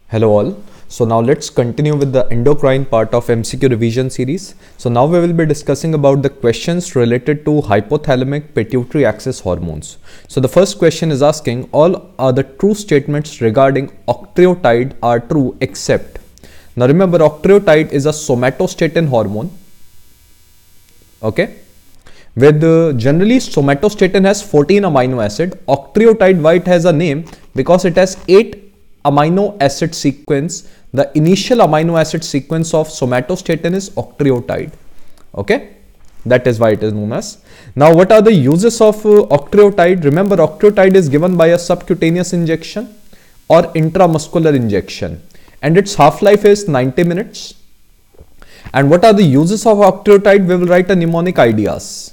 Hello all. So now let's continue with the endocrine part of MCQ revision series. So now we will be discussing about the questions related to hypothalamic pituitary axis hormones. So the first question is asking all other true statements regarding octreotide are true except. Now remember, octreotide is a somatostatin hormone. Okay. With generally somatostatin has 14 amino acid. Octreotide, why it has a name? Because it has 8 amino acid sequence. The initial amino acid sequence of somatostatin is octreotide. Okay, that is why it is known as. Now what are the uses of octreotide? Remember, octreotide is given by a subcutaneous injection or intramuscular injection, and its half-life is 90 minutes. And what are the uses of octreotide? We will write a mnemonic ideas.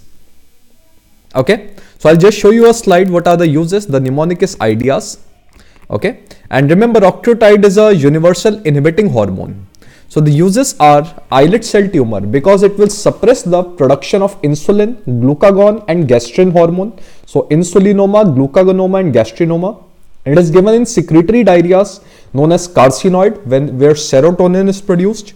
Okay, so I'll just show you a slide. What are the uses? The mnemonic is ideas. Okay, and remember, octreotide is a universal inhibiting hormone. So the uses are islet cell tumor, because it will suppress the production of insulin, glucagon and gastrin hormone. So insulinoma, glucagonoma and gastrinoma. It is given in secretory diarrheas known as carcinoid, where serotonin is produced.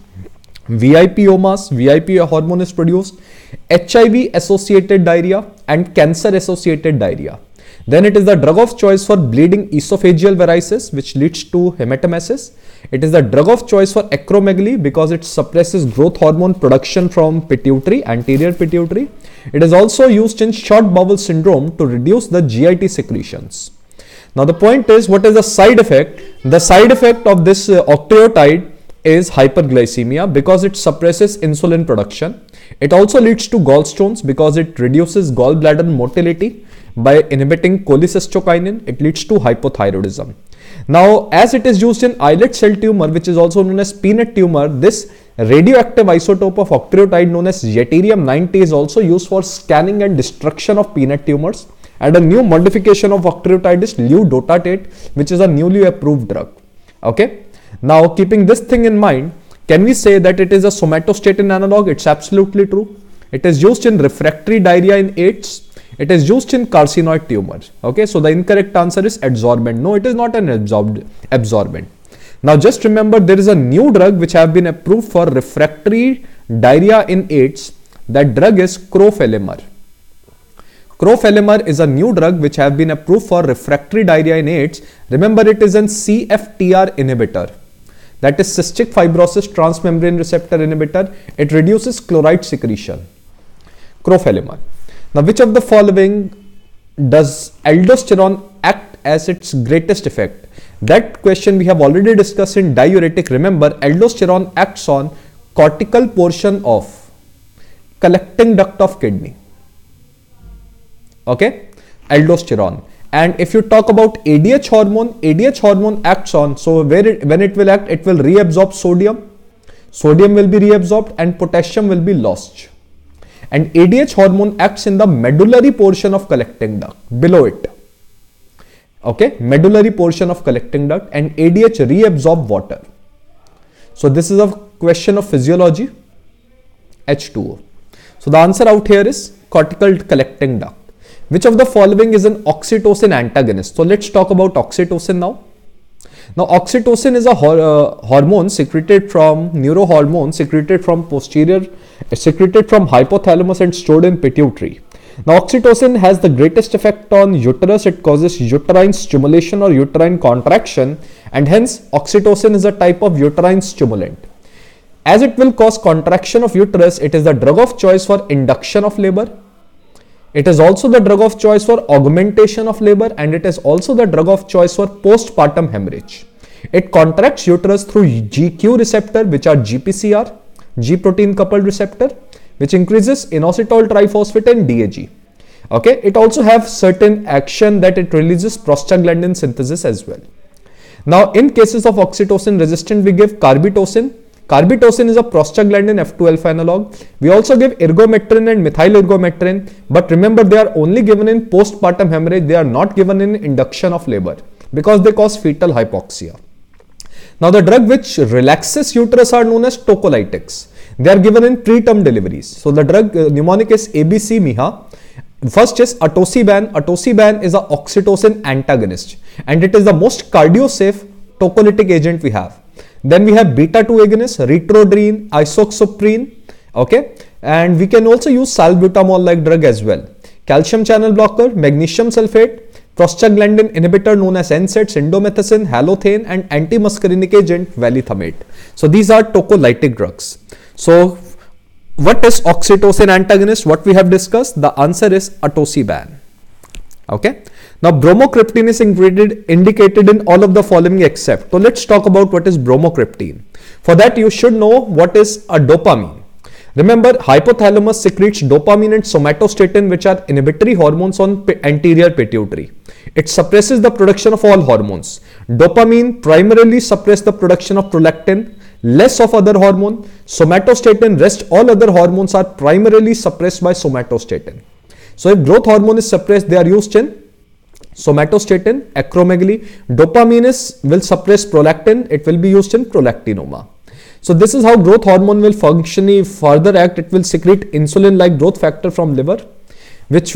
VIPomas, VIP hormone is produced. HIV associated diarrhea and cancer associated diarrhea. Then it is the drug of choice for bleeding esophageal varices, which leads to hematemesis. It is the drug of choice for acromegaly, because it suppresses growth hormone production from pituitary, anterior pituitary. It is also used in short bowel syndrome to reduce the GIT secretions. Now the point is, what is the side effect? The side effect of this octreotide is hyperglycemia, because it suppresses insulin production. It also leads to gallstones, because it reduces gallbladder motility. By inhibiting cholecystokinin, it leads to hypothyroidism. Now, as it is used in islet cell tumor, which is also known as peanut tumor, this radioactive isotope of octreotide known as yttrium-90 is also used for scanning and destruction of peanut tumors. And a new modification of octreotide is levodotatate, which is a newly approved drug. Okay. Now, keeping this thing in mind, can we say that it is a somatostatin analog? It's absolutely true. It is used in refractory diarrhea in AIDS. It is used in carcinoid tumors. Okay, so the incorrect answer is adsorbent. No, it is not an absorbent. Now just remember, there is a new drug which have been approved for refractory diarrhea in AIDS. That drug is crofelemer. Crofelemer is a new drug which have been approved for refractory diarrhea in AIDS. Remember, it is an CFTR inhibitor. That is cystic fibrosis transmembrane receptor inhibitor. It reduces chloride secretion. Crofelemer. Now, which of the following does aldosterone act as its greatest effect? That question we have already discussed in diuretic. Remember, aldosterone acts on cortical portion of collecting duct of kidney. Okay, aldosterone. And if you talk about ADH hormone acts on, so when it will act, it will reabsorb sodium. Sodium will be reabsorbed and potassium will be lost. And ADH hormone acts in the medullary portion of collecting duct, below it. Okay, medullary portion of collecting duct, and ADH reabsorb water. So this is a question of physiology, H2O. So the answer out here is cortical collecting duct. Which of the following is an oxytocin antagonist? So let's talk about oxytocin now. Now, oxytocin is a hormone secreted from neurohormone secreted from hypothalamus and stored in pituitary. Now, oxytocin has the greatest effect on uterus. It causes uterine stimulation or uterine contraction, and hence oxytocin is a type of uterine stimulant. As it will cause contraction of uterus, it is the drug of choice for induction of labor. It is also the drug of choice for augmentation of labor, and it is also the drug of choice for postpartum hemorrhage. It contracts uterus through GQ receptor, which are GPCR, G protein coupled receptor, which increases inositol triphosphate and DAG. Okay, it also has certain action that it releases prostaglandin synthesis as well. Now, in cases of oxytocin resistant, we give carbetocin. Carbetocin is a prostaglandin F2 alpha analog. We also give ergometrin and methyl ergometrin, but remember, they are only given in postpartum hemorrhage. They are not given in induction of labor because they cause fetal hypoxia. Now, the drug which relaxes uterus are known as tocolytics. They are given in preterm deliveries. So the drug mnemonic is ABC MIHA. First is atosiban. Atosiban is a oxytocin antagonist, and it is the most cardiosafe tocolytic agent we have. Then we have beta 2 agonist, ritrodrine, isoxaprine, okay, and we can also use salbutamol like drug as well. Calcium channel blocker, magnesium sulfate, prostaglandin inhibitor known as NSAIDs, indomethacin, halothane, and antimuscarinic agent valethamate. So these are tocolytic drugs. So what is oxytocin antagonist? What we have discussed? The answer is atosiban. Okay. Now bromocriptine is indicated in all of the following except. So let's talk about what is bromocriptine. For that you should know what is a dopamine. Remember, hypothalamus secretes dopamine and somatostatin, which are inhibitory hormones on anterior pituitary. It suppresses the production of all hormones. Dopamine primarily suppresses the production of prolactin, less of other hormone. Somatostatin, rest all other hormones are primarily suppressed by somatostatin. So if growth hormone is suppressed, they are used in somatostatin, acromegaly. Dopamine will suppress prolactin, it will be used in prolactinoma. So this is how growth hormone will functionally further act. It will secrete insulin like growth factor from liver, which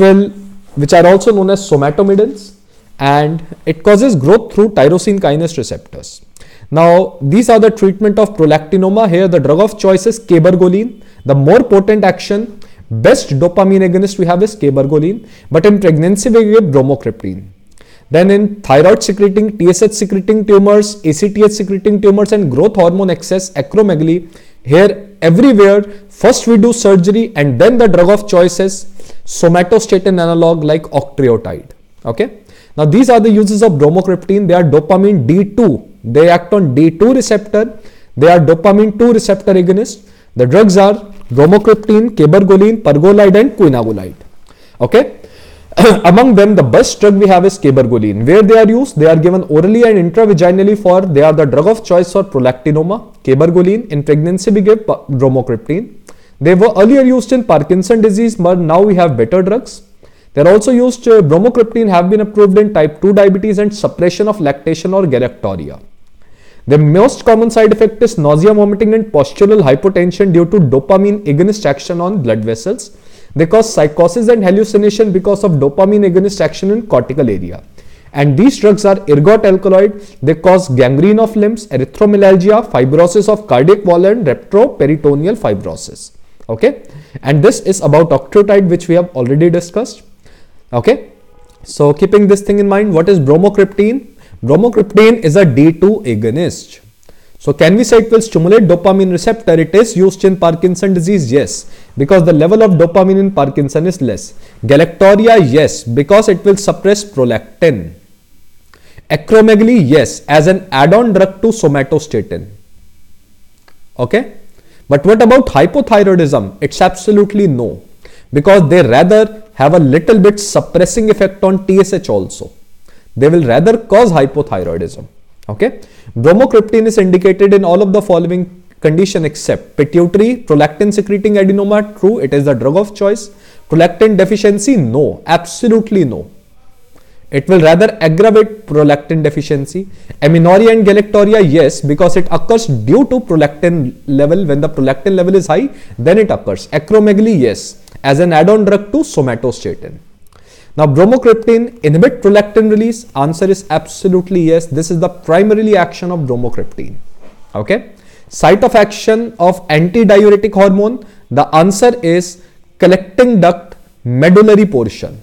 are also known as somatomedins, and it causes growth through tyrosine kinase receptors. Now these are the treatment of prolactinoma. Here the drug of choice is cabergoline. The more potent action, best dopamine agonist we have is cabergoline, but in pregnancy we give bromocriptine. Then in thyroid secreting, TSH secreting tumors, ACTH secreting tumors, and growth hormone excess, acromegaly, here everywhere first we do surgery and then the drug of choice is somatostatin analog like octreotide. Okay. Now these are the uses of bromocriptine. They are dopamine D2. They act on D2 receptor. They are dopamine 2 receptor agonist. The drugs are bromocriptine, cabergoline, pergolide, and quinagolide. Okay. Among them, the best drug we have is cabergoline. Where they are used? They are given orally and intravaginally for, they are the drug of choice for prolactinoma. Cabergoline. In pregnancy we give bromocriptine. They were earlier used in Parkinson disease, but now we have better drugs. They are also used, bromocriptine have been approved in type 2 diabetes and suppression of lactation or galactorrhea. The most common side effect is nausea, vomiting, and postural hypotension due to dopamine agonist action on blood vessels. They cause psychosis and hallucination because of dopamine agonist action in cortical area. And these drugs are ergot alkaloid. They cause gangrene of limbs, erythromelalgia, fibrosis of cardiac wall, and retroperitoneal fibrosis. Okay. And this is about octreotide, which we have already discussed. Okay. So keeping this thing in mind, what is bromocriptine? Bromocriptine is a D2 agonist. So can we say it will stimulate dopamine receptor? It is used in Parkinson disease, yes, because the level of dopamine in Parkinson is less. Galactorrhea, yes, because it will suppress prolactin. Acromegaly, yes, as an add-on drug to somatostatin. Okay, but what about hypothyroidism? It's absolutely no, because they rather have a little bit suppressing effect on TSH also. They will rather cause hypothyroidism. Okay, bromocriptine is indicated in all of the following condition except pituitary, prolactin secreting adenoma, true, it is the drug of choice. Prolactin deficiency, no, absolutely no. It will rather aggravate prolactin deficiency. Amenorrhea and galactorrhea, yes, because it occurs due to prolactin level. When the prolactin level is high, then it occurs. Acromegaly, yes, as an add-on drug to somatostatin. Now bromocriptine inhibit prolactin release. Answer is absolutely yes. This is the primarily action of bromocriptine. Okay. Site of action of antidiuretic hormone. The answer is collecting duct, medullary portion.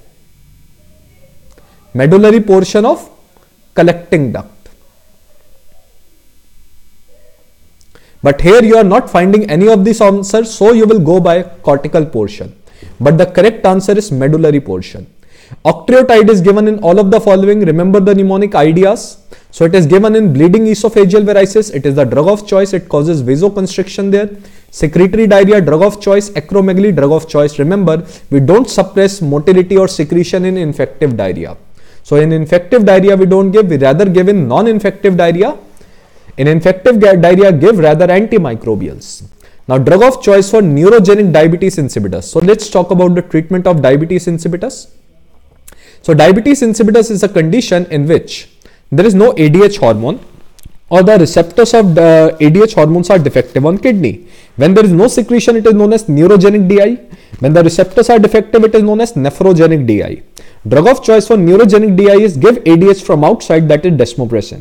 Medullary portion of collecting duct. But here you are not finding any of these answers, so you will go by cortical portion. But the correct answer is medullary portion. Octreotide is given in all of the following. Remember the mnemonic ideas. So it is given in bleeding esophageal varices. It is the drug of choice. It causes vasoconstriction there. Secretory diarrhea, drug of choice. Acromegaly, drug of choice. Remember, we don't suppress motility or secretion in infective diarrhea. So in infective diarrhea, we don't give. We rather give in non-infective diarrhea. In infective diarrhea, give rather antimicrobials. Now, drug of choice for neurogenic diabetes insipidus. So let's talk about the treatment of diabetes insipidus. So diabetes insipidus is a condition in which there is no ADH hormone or the receptors of the ADH hormones are defective on kidney. When there is no secretion, it is known as neurogenic DI. When the receptors are defective, it is known as nephrogenic DI. Drug of choice for neurogenic DI is give ADH from outside, that is desmopressin.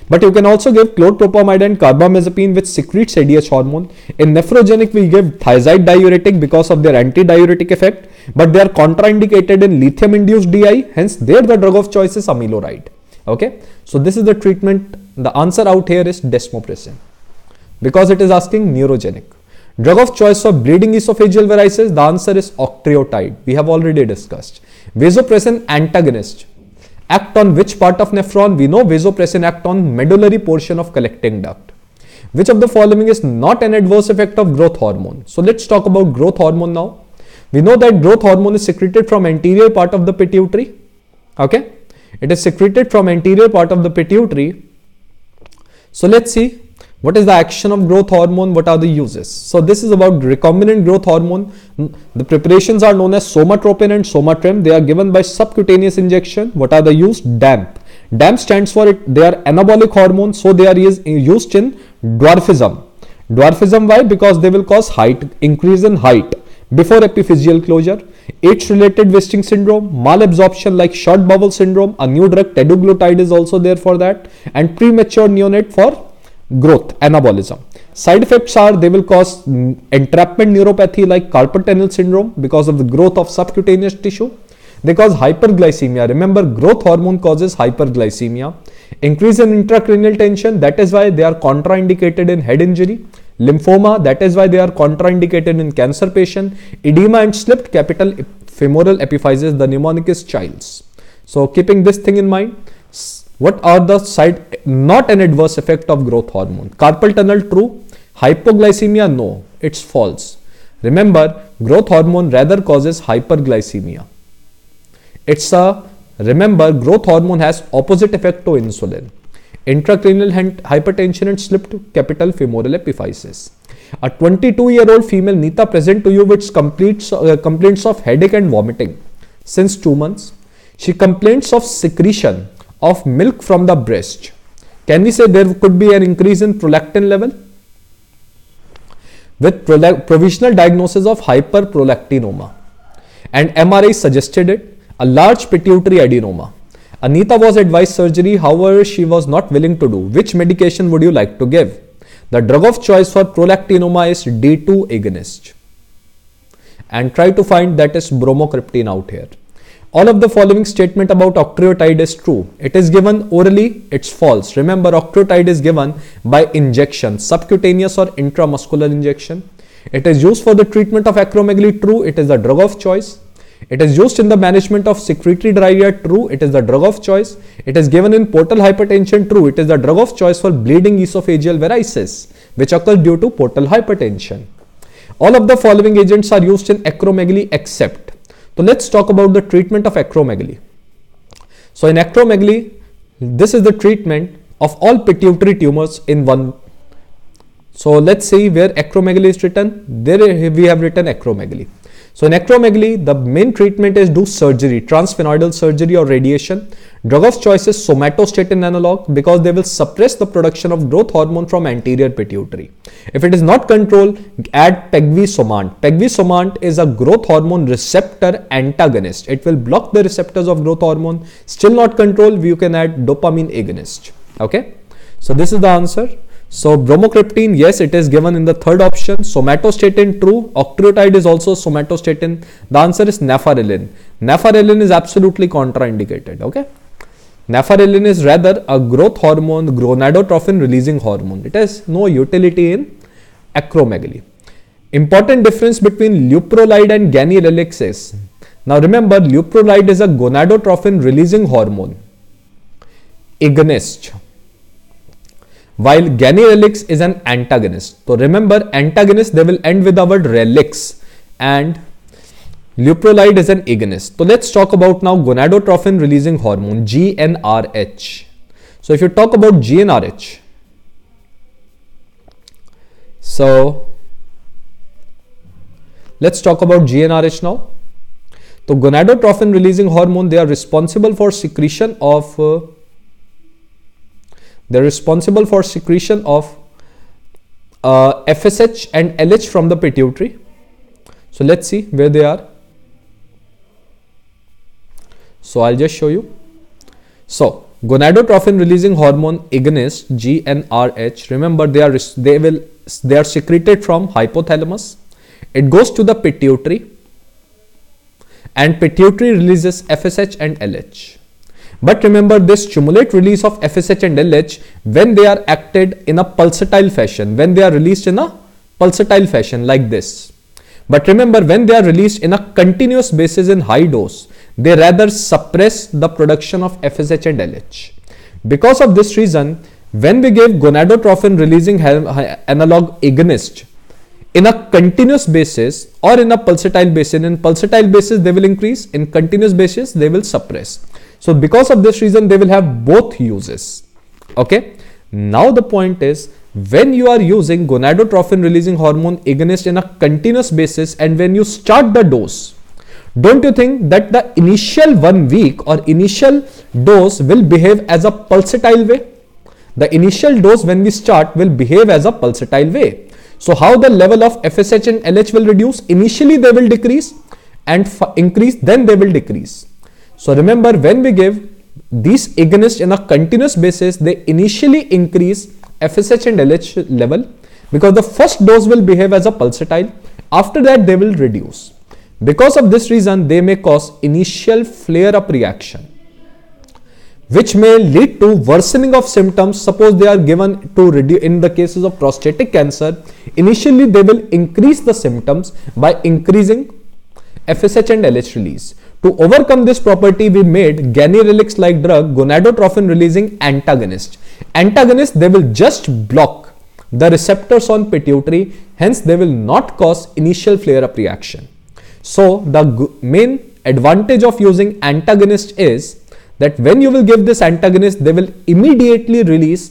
But you can also give chlorpropamide and carbamazepine, which secretes ADH hormone. In nephrogenic, we give thiazide diuretic because of their anti-diuretic effect, but they are contraindicated in lithium-induced DI. Hence, there the drug of choice is amiloride. Okay, so this is the treatment. The answer out here is desmopressin because it is asking neurogenic. Drug of choice for bleeding esophageal varices, the answer is octreotide. We have already discussed. Vasopressin antagonist act on which part of nephron? We know vasopressin act on medullary portion of collecting duct. Which of the following is not an adverse effect of growth hormone? So let's talk about growth hormone now. We know that growth hormone is secreted from anterior part of the pituitary. Okay, it is secreted from anterior part of the pituitary. So let's see what is the action of growth hormone, what are the uses. So this is about recombinant growth hormone. The preparations are known as somatropin and somatrim. They are given by subcutaneous injection. What are the use? DAMP. DAMP stands for it. They are anabolic hormones, so they are used in dwarfism. Dwarfism, why? Because they will cause increase in height before epiphyseal closure. Age-related wasting syndrome, malabsorption like short bowel syndrome. A new drug teduglutide is also there for that, and premature neonate for growth anabolism. Side effects are they will cause entrapment neuropathy like carpal tunnel syndrome because of the growth of subcutaneous tissue. They cause hyperglycemia. Remember, growth hormone causes hyperglycemia. Increase in intracranial tension, that is why they are contraindicated in head injury. Lymphoma, that is why they are contraindicated in cancer patient. Edema and slipped capital femoral epiphysis, the mnemonic is Childs. So keeping this thing in mind, what are the side not an adverse effect of growth hormone? Carpal tunnel, true. Hypoglycemia, no, it's false. Remember, growth hormone rather causes hyperglycemia. Remember, growth hormone has opposite effect to insulin. Intracranial hypertension and slipped capital femoral epiphysis. A 22-year-old female Neeta present to you with complaints of headache and vomiting since 2 months. She complains of secretion of milk from the breast. Can we say there could be an increase in prolactin level? With provisional diagnosis of hyperprolactinoma, and MRI suggested it, a large pituitary adenoma. Anita was advised surgery, however she was not willing to do. Which medication would you like to give? The drug of choice for prolactinoma is D2 agonist, and try to find that is bromocriptine out here. All of the following statement about octreotide is true. It is given orally, it's false. Remember, octreotide is given by injection, subcutaneous or intramuscular injection. It is used for the treatment of acromegaly, true. It is the drug of choice. It is used in the management of secretory diarrhea, true. It is the drug of choice. It is given in portal hypertension, true. It is the drug of choice for bleeding esophageal varices, which occurs due to portal hypertension. All of the following agents are used in acromegaly except. So let's talk about the treatment of acromegaly. So in acromegaly, this is the treatment of all pituitary tumors in one. So let's see where acromegaly is written. There we have written acromegaly. So in acromegaly, the main treatment is do surgery, transsphenoidal surgery or radiation. Drug of choice is somatostatin analog because they will suppress the production of growth hormone from anterior pituitary. If it is not controlled, add pegvisomant. Pegvisomant is a growth hormone receptor antagonist. It will block the receptors of growth hormone. Still not controlled, you can add dopamine agonist. Okay. So this is the answer. So bromocriptine, yes, it is given in the third option. Somatostatin, true. Octreotide is also somatostatin. The answer is nafarelin. Nafarelin is absolutely contraindicated. Okay. Nafarelin is rather a growth hormone, gonadotrophin releasing hormone. It has no utility in acromegaly. Important difference between leuprolide and ganirelix is, now remember, leuprolide is a gonadotrophin releasing hormone agonist, while ganirelix is an antagonist. So remember, antagonist, they will end with the word relix, and leuprolide is an agonist. So let's talk about now gonadotrophin releasing hormone, GnRH. So if you talk about GnRH, so let's talk about GnRH now. So gonadotrophin releasing hormone, they are responsible for secretion of FSH and LH from the pituitary. So let's see where they are. So I'll just show you. So gonadotrophin releasing hormone agonist GnRH, remember they are secreted from hypothalamus. It goes to the pituitary, and pituitary releases FSH and LH. But remember, they stimulate release of FSH and LH when they are acted in a pulsatile fashion, when they are released in a pulsatile fashion like this. But remember, when they are released in a continuous basis in high dose, they rather suppress the production of FSH and LH. Because of this reason, when we give gonadotrophin releasing analog agonist in a continuous basis or in a pulsatile basis, in pulsatile basis they will increase, in continuous basis they will suppress. So because of this reason, they will have both uses. Okay. Now the point is, when you are using gonadotrophin releasing hormone agonist in a continuous basis and when you start the dose, don't you think that the initial 1 week or initial dose will behave as a pulsatile way? The initial dose when we start will behave as a pulsatile way. So how the level of FSH and LH will reduce? Initially they will decrease and increase, then they will decrease. So remember, when we give these agonists in a continuous basis, they initially increase FSH and LH level because the first dose will behave as a pulsatile. After that they will reduce. Because of this reason, they may cause initial flare-up reaction, which may lead to worsening of symptoms. Suppose they are given to reduce in the cases of prostatic cancer, initially they will increase the symptoms by increasing FSH and LH release. To overcome this property, we made ganirelix like drug gonadotrophin releasing antagonist. Antagonist, they will just block the receptors on pituitary, hence they will not cause initial flare-up reaction. So the main advantage of using antagonist is that when you will give this antagonist, they will immediately decrease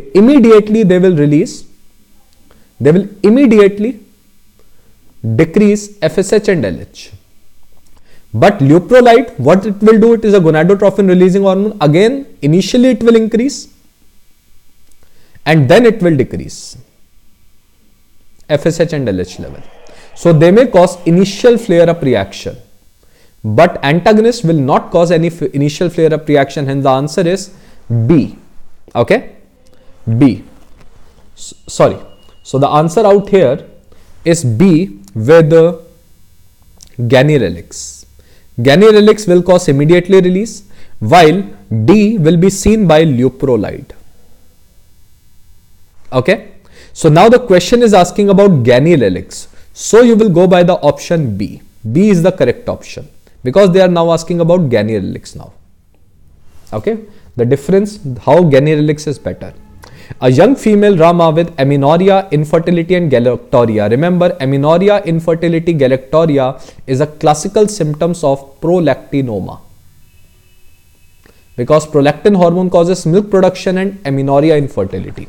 FSH and LH. But leuprolide, what it will do, it is a gonadotrophin releasing hormone. Again, initially it will increase and then it will decrease FSH and LH level. So they may cause initial flare-up reaction, but antagonist will not cause any initial flare-up reaction. Hence the answer is B. Okay, B. Sorry. So the answer out here is B with ganirelix. Ganirelix will cause immediately release, while D will be seen by leuprolide. Okay. So now the question is asking about ganirelix. So you will go by the option B. B is the correct option because they are now asking about ganirelix now. Okay. The difference, how ganirelix is better. A young female Rama with amenorrhea, infertility and galactorrhea. Remember, amenorrhea, infertility, galactorrhea is a classical symptoms of prolactinoma, because prolactin hormone causes milk production and amenorrhea, infertility.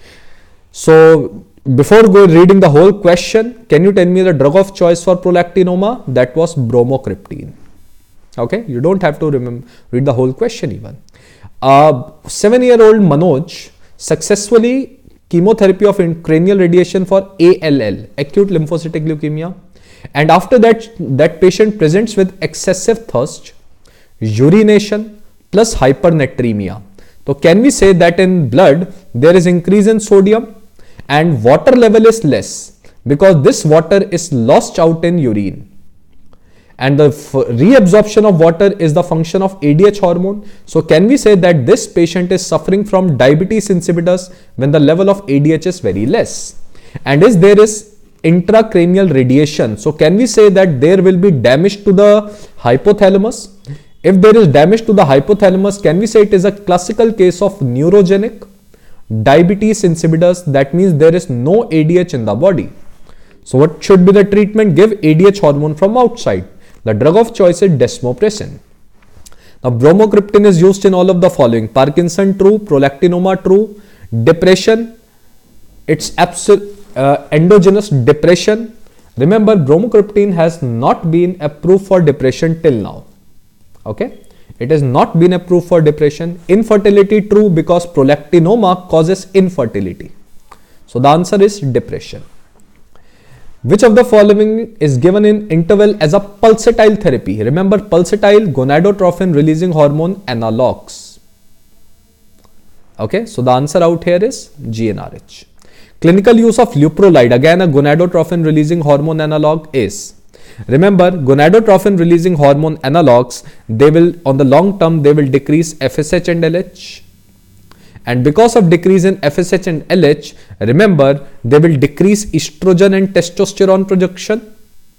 So before reading the whole question, can you tell me the drug of choice for prolactinoma? That was bromocriptine. Okay, you don't have to read the whole question even. 7-year-old Manoj successfully chemotherapy of cranial radiation for ALL, acute lymphocytic leukemia, and after that patient presents with excessive thirst, urination plus hypernatremia. So can we say that in blood there is increase in sodium and water level is less, because this water is lost out in urine, and the reabsorption of water is the function of ADH hormone. So can we say that this patient is suffering from diabetes insipidus when the level of ADH is very less? And there is intracranial radiation. So can we say that there will be damage to the hypothalamus? If there is damage to the hypothalamus, can we say it is a classical case of neurogenic diabetes insipidus? That means there is no ADH in the body. So what should be the treatment? Give ADH hormone from outside. The drug of choice is desmopressin. Now bromocriptine is used in all of the following: Parkinson true, prolactinoma true, depression, it's endogenous depression. Remember, bromocriptine has not been approved for depression till now. Okay, it has not been approved for depression. Infertility true, because prolactinoma causes infertility. So the answer is depression. Which of the following is given in interval as a pulsatile therapy? Remember, pulsatile gonadotrophin releasing hormone analogs. Okay, so the answer out here is GnRH. Clinical use of leuprolide, again a gonadotrophin releasing hormone analog, is, remember, gonadotrophin releasing hormone analogs, they will, on the long term, they will decrease FSH and LH. And because of decrease in FSH and LH, remember, they will decrease estrogen and testosterone production.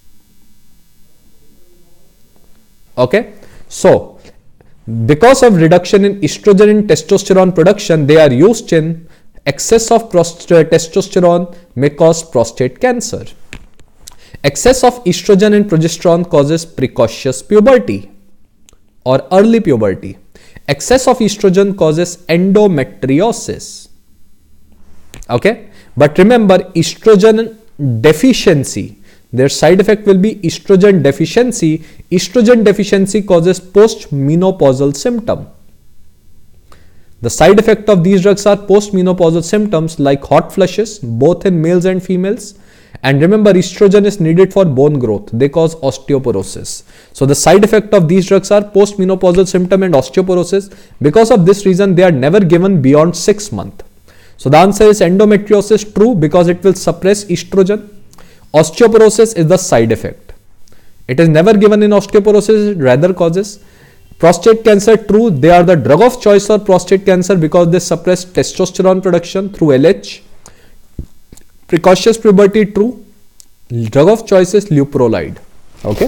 Okay, so because of reduction in estrogen and testosterone production, they are used in excess of testosterone may cause prostate cancer. Excess of estrogen and progesterone causes precocious puberty or early puberty. Excess of estrogen causes endometriosis. Okay, but remember, estrogen deficiency, their side effect will be estrogen deficiency. Estrogen deficiency causes postmenopausal symptom. The side effect of these drugs are postmenopausal symptoms like hot flushes, both in males and females. And remember, estrogen is needed for bone growth. They cause osteoporosis. So the side effect of these drugs are postmenopausal symptom and osteoporosis. Because of this reason, they are never given beyond 6 months. So the answer is endometriosis, true, because it will suppress estrogen. Osteoporosis is the side effect. It is never given in osteoporosis, it rather causes. Prostate cancer, true, they are the drug of choice for prostate cancer because they suppress testosterone production through LH. Precocious puberty, true. Drug of choice is leuprolide. Okay.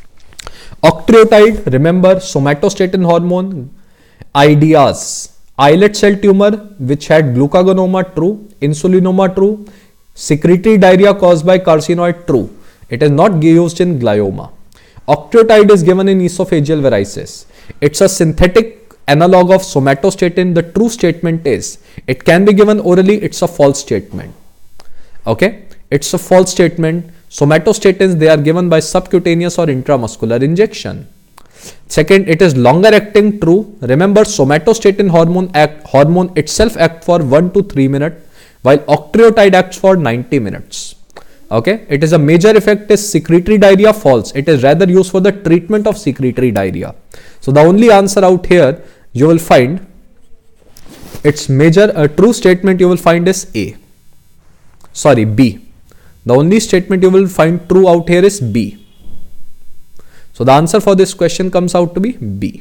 Octreotide, remember, somatostatin hormone. IDEAS, islet cell tumor which had glucagonoma, true. Insulinoma, true. Secretory diarrhea caused by carcinoid, true. It is not used in glioma. Octreotide is given in esophageal varices. It's a synthetic analog of somatostatin. The true statement is, it can be given orally, it's a false statement. Okay, it's a false statement. Somatostatins, they are given by subcutaneous or intramuscular injection. Second, it is longer acting, true. Remember, somatostatin hormone itself acts for 1 to 3 minutes, while octreotide acts for 90 minutes. Okay, it is a major effect is secretory diarrhea, false. It is rather used for the treatment of secretory diarrhea. So the only answer out here you will find, its major true statement you will find is B. The only statement you will find true out here is B. So the answer for this question comes out to be B.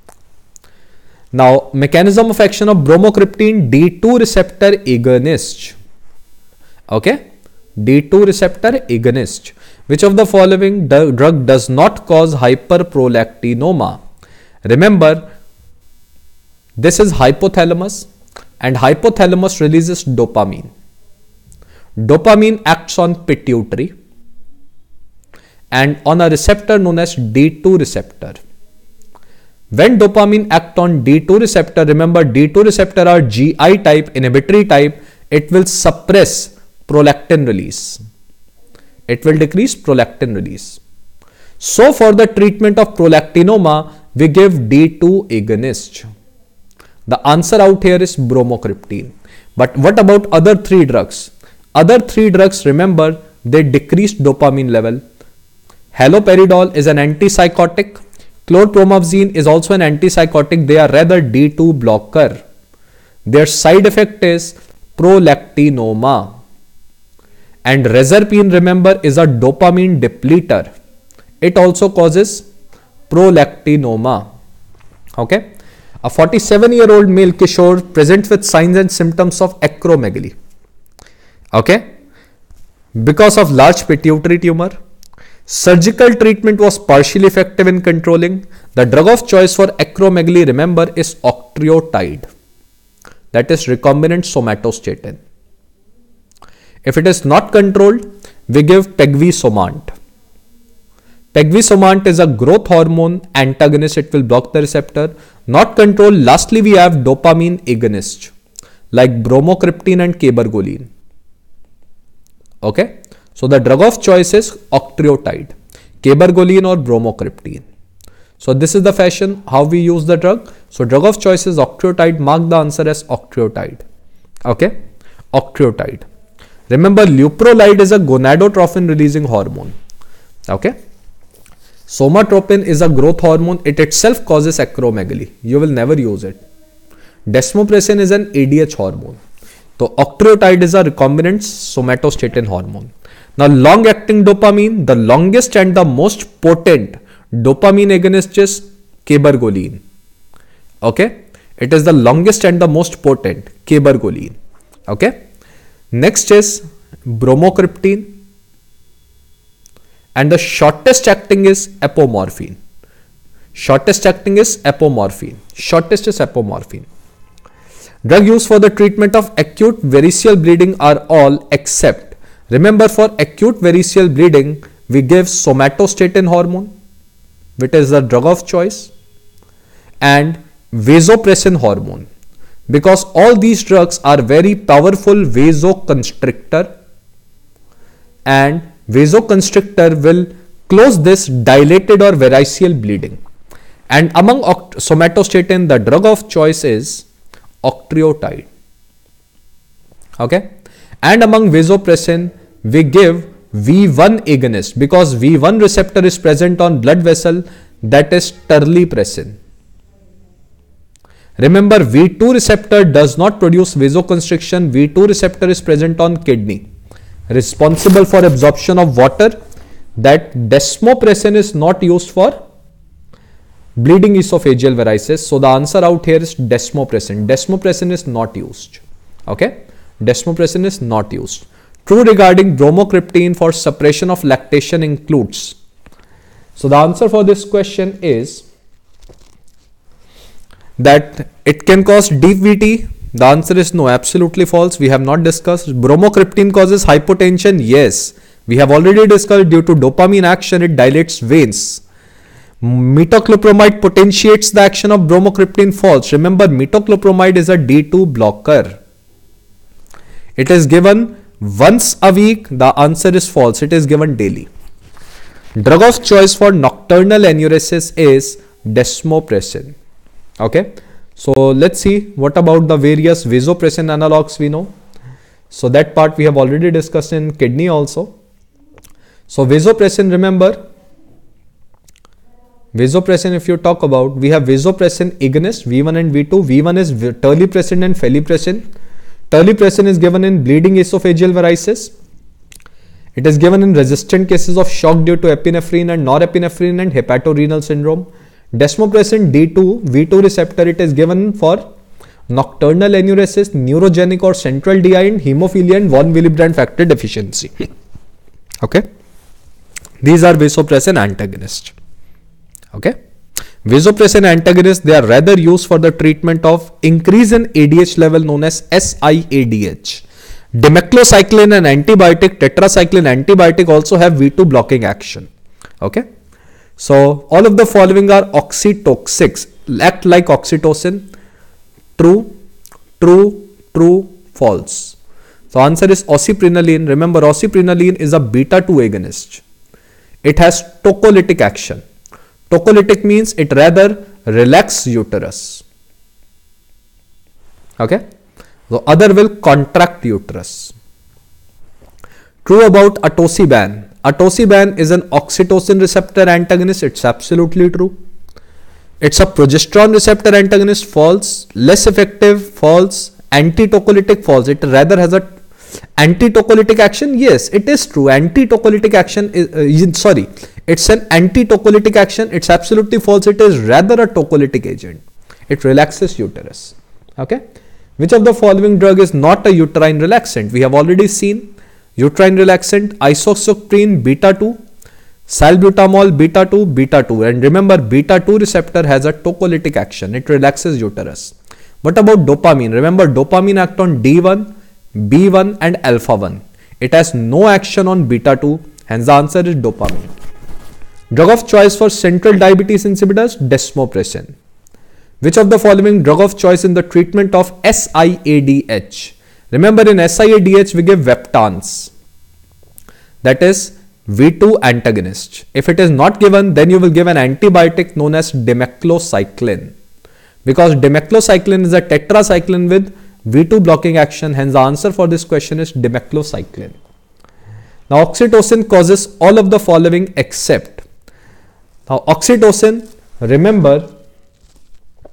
Now, mechanism of action of bromocriptine, D2 receptor agonist. Okay, D2 receptor agonist. Which of the following drug does not cause hyperprolactinoma? Remember, this is hypothalamus, and hypothalamus releases dopamine. Dopamine acts on pituitary and on a receptor known as D2 receptor. When dopamine acts on D2 receptor, remember D2 receptor are GI type, inhibitory type, it will suppress prolactin release. It will decrease prolactin release. So for the treatment of prolactinoma, we give D2 agonist. The answer out here is bromocriptine. But what about other 3 drugs? Other 3 drugs, remember, they decrease dopamine level. Haloperidol is an antipsychotic. Chlorpromazine is also an antipsychotic. They are rather D2 blocker. Their side effect is prolactinoma. And reserpine, remember, is a dopamine depleter. It also causes prolactinoma. Okay. A 47-year-old male Kishore presents with signs and symptoms of acromegaly. Okay. Because of large pituitary tumor. Surgical treatment was partially effective in controlling. The drug of choice for acromegaly, remember, is octreotide. That is recombinant somatostatin. If it is not controlled, we give pegvisomant. Pegvisomant is a growth hormone antagonist. It will block the receptor. Not controlled. Lastly, we have dopamine agonist like bromocriptine and cabergoline. Okay. So the drug of choice is octreotide, cabergoline or bromocriptine. So this is the fashion how we use the drug. So drug of choice is octreotide. Mark the answer as octreotide. Okay. Octreotide. Remember, leuprolide is a gonadotrophin releasing hormone. Okay. Somatropin is a growth hormone. It itself causes acromegaly. You will never use it. Desmopressin is an ADH hormone. So octreotide is a recombinant somatostatin hormone. Now long-acting dopamine, the longest and the most potent dopamine agonist is cabergoline. Okay, it is the longest and the most potent, cabergoline. Okay, next is bromocriptine, and the shortest acting is apomorphine. Shortest acting is apomorphine. Shortest is apomorphine. Drug used for the treatment of acute variceal bleeding are all except, remember, for acute variceal bleeding we give somatostatin hormone, which is the drug of choice, and vasopressin hormone, because all these drugs are very powerful vasoconstrictor, and vasoconstrictor will close this dilated or variceal bleeding. And among somatostatin, the drug of choice is octreotide. Okay, and among vasopressin we give V1 agonist, because V1 receptor is present on blood vessel, that is terlipressin. Remember, V2 receptor does not produce vasoconstriction. V2 receptor is present on kidney, responsible for absorption of water. That desmopressin is not used for bleeding esophageal varices. So the answer out here is desmopressin. Desmopressin is not used. Okay, desmopressin is not used. True regarding bromocriptine for suppression of lactation includes. So the answer for this question is that it can cause deep VT. The answer is no, absolutely false. We have not discussed. Bromocriptine causes hypotension. Yes, we have already discussed. Due to dopamine action, it dilates veins. Metoclopramide potentiates the action of bromocriptine. False. Remember, metoclopramide is a D2 blocker. It is given once a week. The answer is false. It is given daily. Drug of choice for nocturnal enuresis is desmopressin. Okay, so let's see what about the various vasopressin analogs we know. So that part we have already discussed in kidney also. So vasopressin, remember, vasopressin, if you talk about, we have vasopressin agonist V1 and V2. V1 is terlipressin and felipressin. Terlipressin is given in bleeding esophageal varices. It is given in resistant cases of shock due to epinephrine and norepinephrine and hepatorenal syndrome. Desmopressin D2 V2 receptor, it is given for nocturnal enuresis, neurogenic or central DI, and hemophilia and von Willebrand factor deficiency. Okay, these are vasopressin antagonists. Okay, vasopressin antagonists, they are rather used for the treatment of increase in ADH level known as SIADH. Demeclocycline, an antibiotic, tetracycline antibiotic, also have V2 blocking action. Okay, so all of the following are oxytoxics, act like oxytocin. True, true, true, false. So answer is osiprenaline. Remember, osiprenaline is a beta 2 agonist. It has tocolytic action. Tocolytic means it rather relaxes uterus. Okay, the other will contract uterus. True about atosiban. Atosiban is an oxytocin receptor antagonist. It's absolutely true. It's a progesterone receptor antagonist. False. Less effective. False. Anti-tocolytic. False. It rather has a anti-tocolytic action. Yes, it is true. Anti-tocolytic action is sorry. It's an anti-tocolytic action. It's absolutely false. It is rather a tocolytic agent. It relaxes uterus. Okay. Which of the following drug is not a uterine relaxant? We have already seen uterine relaxant, isoxaprine beta 2, salbutamol beta 2, beta 2. And remember, beta 2 receptor has a tocolytic action. It relaxes uterus. What about dopamine? Remember, dopamine act on D1, B1 and alpha 1. It has no action on beta 2. Hence the answer is dopamine. Drug of choice for central diabetes insipidus, desmopressin. Which of the following drug of choice in the treatment of SIADH? Remember, in SIADH we give Veptans, that is V2 antagonist. If it is not given, then you will give an antibiotic known as demeclocycline, because demeclocycline is a tetracycline with V2 blocking action. Hence the answer for this question is demeclocycline. Now oxytocin causes all of the following except. Now oxytocin, remember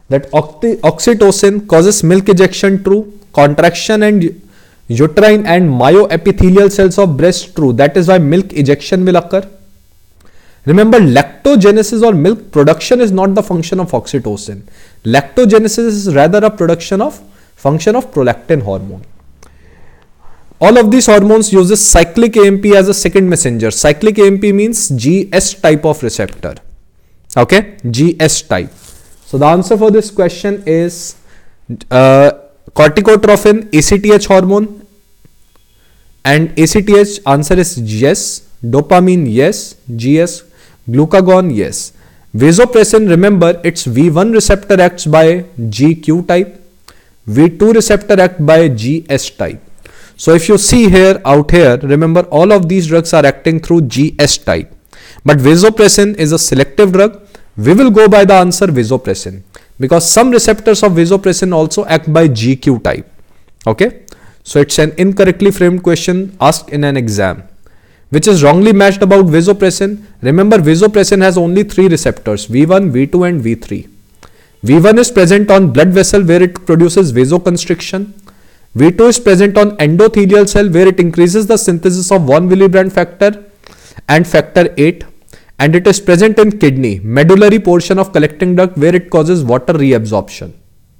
That oxytocin causes milk ejection, true. Contraction and uterine and myoepithelial cells of breast, true. That is why milk ejection will occur. Remember, lactogenesis or milk production is not the function of oxytocin. Lactogenesis is rather a function of prolactin hormone. All of these hormones uses cyclic AMP as a second messenger. Cyclic AMP means GS type of receptor. Okay, GS type. So the answer for this question is corticotrophin, ACTH hormone, and ACTH answer is yes. Dopamine yes, GS, glucagon yes. Vasopressin, remember its V1 receptor acts by GQ type, V2 receptor act by GS type. So if you see here, out here, remember all of these drugs are acting through GS type. But vasopressin is a selective drug. We will go by the answer vasopressin because some receptors of vasopressin also act by GQ type. Okay. So it's an incorrectly framed question asked in an exam. Which is wrongly matched about vasopressin? Remember, vasopressin has only 3 receptors, V1, V2 and V3. V1 is present on blood vessel where it produces vasoconstriction. V2 is present on endothelial cell where it increases the synthesis of von Willebrand factor and factor 8. And it is present in kidney, medullary portion of collecting duct where it causes water reabsorption.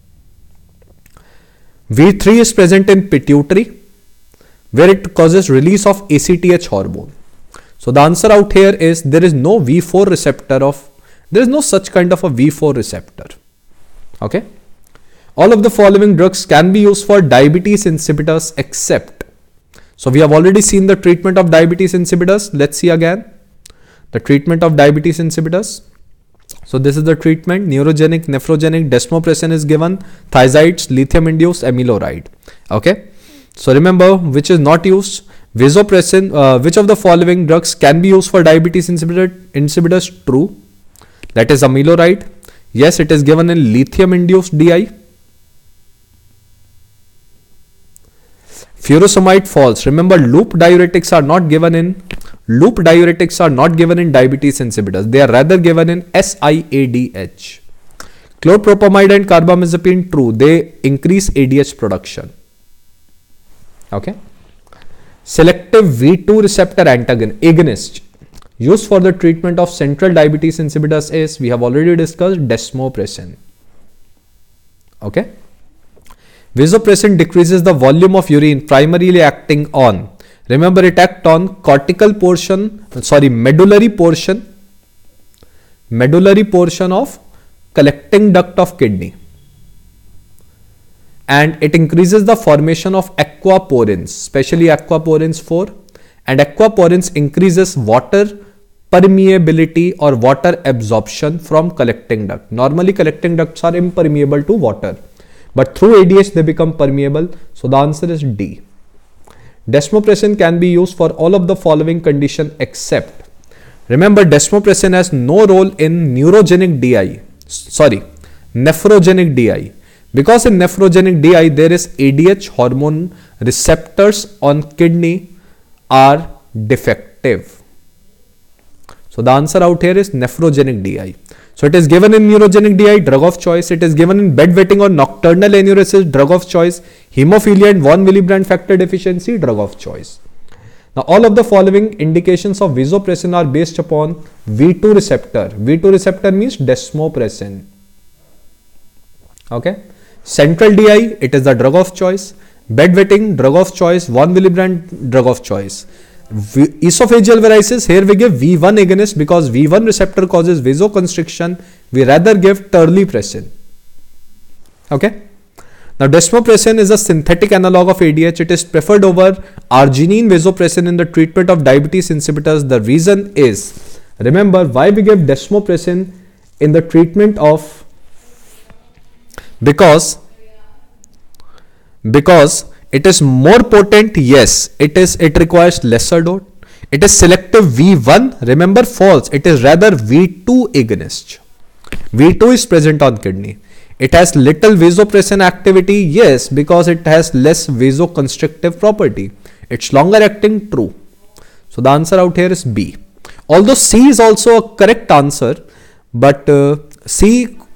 V3 is present in pituitary where it causes release of ACTH hormone. So the answer out here is there is no V4 receptor there is no such kind of a V4 receptor. Okay. All of the following drugs can be used for diabetes insipidus except. So we have already seen the treatment of diabetes insipidus. Let's see again the treatment of diabetes insipidus. So this is the treatment: neurogenic, nephrogenic, desmopressin is given, thiazides, lithium induced amiloride. Okay. So remember which is not used. Vasopressin, which of the following drugs can be used for diabetes insipidus? True. That is amiloride. Yes, it is given in lithium induced DI. Furosemide, false. Remember, loop diuretics are not given in diabetes insipidus. They are rather given in SIADH. Chlorpropamide and carbamazepine, true. They increase ADH production. Okay. Selective V2 receptor agonist used for the treatment of central diabetes insipidus is, we have already discussed, desmopressin. Okay. Vasopressin decreases the volume of urine, primarily acting on, remember it acts on medullary portion of collecting duct of kidney. And it increases the formation of aquaporins, especially aquaporins 4, and aquaporins increases water permeability or water absorption from collecting duct. Normally collecting ducts are impermeable to water, but through ADH they become permeable. So the answer is D. Desmopressin can be used for all of the following condition except, remember desmopressin has no role in nephrogenic DI. Because in nephrogenic DI there is ADH hormone receptors on kidney are defective. So the answer out here is nephrogenic DI. So it is given in neurogenic DI, drug of choice. It is given in bedwetting or nocturnal enuresis, drug of choice. Hemophilia and von Willebrand factor deficiency, drug of choice. Now all of the following indications of vasopressin are based upon V2 receptor. V2 receptor means desmopressin. Okay. Central DI, it is the drug of choice. Bedwetting, drug of choice. Von Willebrand, drug of choice. Esophageal varices, here we give V1 agonist because V1 receptor causes vasoconstriction. We rather give terlipressin. Okay. Now desmopressin is a synthetic analog of ADH. It is preferred over arginine vasopressin in the treatment of diabetes insipidus. The reason is, remember why we give desmopressin in the treatment of, because it is more potent. Yes, it requires lesser dose. It is selective V1, remember false, it is rather V2 agonist. V2 is present on kidney. It has little vasopressin activity, yes, because it has less vasoconstrictive property. It's longer acting, true. So the answer out here is B. Although C is also a correct answer, but C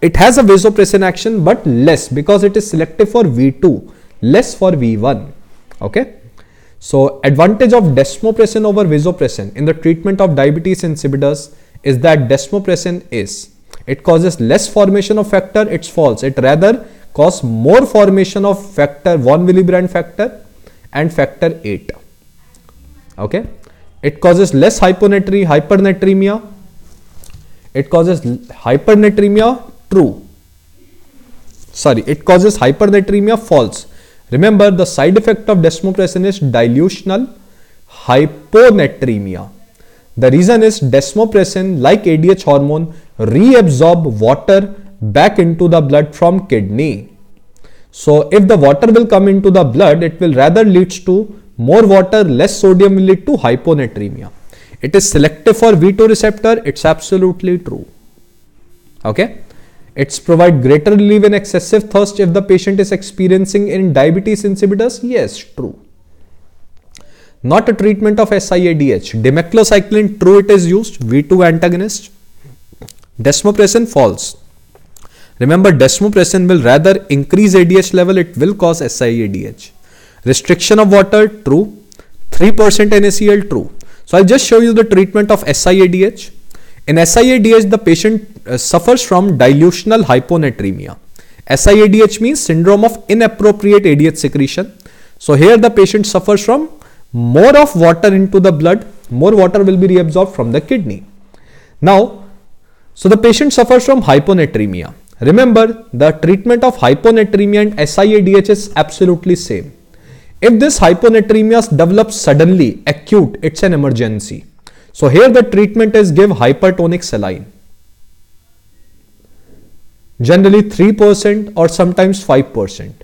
it has a vasopressin action but less because it is selective for V2, less for V1. Okay. So advantage of desmopressin over vasopressin in the treatment of diabetes insipidus is that desmopressin it causes less formation of factor, it's false. It rather causes more formation of factor von Willebrand factor and factor 8. Okay. It causes less hypernatremia. It causes hypernatremia true. Sorry, it causes hypernatremia false. Remember, the side effect of desmopressin is dilutional hyponatremia. The reason is desmopressin, like ADH hormone, reabsorb water back into the blood from kidney. So if the water will come into the blood, it will rather leads to more water, less sodium will lead to hyponatremia. It is selective for V2 receptor. It's absolutely true. Okay. It's provide greater relief in excessive thirst if the patient is experiencing in diabetes insipidus. Yes, true. Not a treatment of SIADH. Demeclocycline, true, it is used. V2 antagonist. Desmopressin, false. Remember, desmopressin will rather increase ADH level. It will cause SIADH. Restriction of water, true. 3% NaCl, true. So I'll just show you the treatment of SIADH. In SIADH, the patient suffers from dilutional hyponatremia. SIADH means syndrome of inappropriate ADH secretion. So here the patient suffers from more of water into the blood. More water will be reabsorbed from the kidney. Now, so the patient suffers from hyponatremia. Remember, the treatment of hyponatremia and SIADH is absolutely same. If this hyponatremia develops suddenly, acute, it's an emergency. So here the treatment is give hypertonic saline. Generally 3% or sometimes 5%.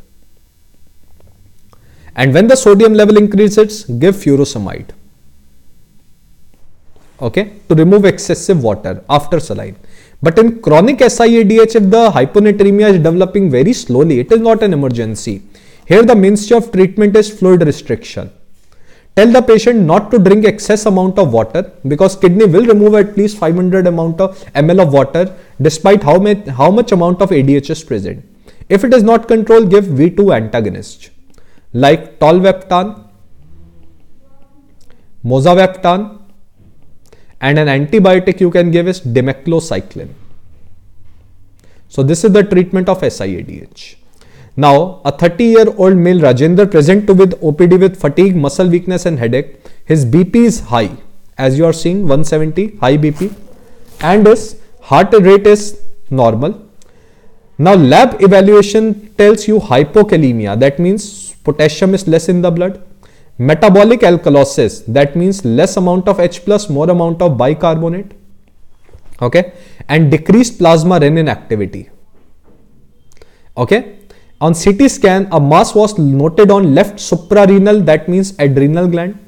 And when the sodium level increases, give furosemide. Okay, to remove excessive water after saline. But in chronic SIADH, if the hyponatremia is developing very slowly, it is not an emergency. Here the mainstay of treatment is fluid restriction. Tell the patient not to drink excess amount of water because kidney will remove at least 500 ml of water despite how much amount of ADH is present. If it is not controlled, give V2 antagonist like tolvaptan, mozavaptan, and an antibiotic you can give is demeclocycline. So this is the treatment of SIADH. Now, a 30-year-old male Rajendra present with OPD with fatigue, muscle weakness and headache. His BP is high, as you are seeing 170, high BP, and his heart rate is normal. Now, lab evaluation tells you hypokalemia, that means potassium is less in the blood. Metabolic alkalosis, that means less amount of H+, more amount of bicarbonate. Okay, and decreased plasma renin activity. Okay. On CT scan, a mass was noted on left suprarenal, that means adrenal gland.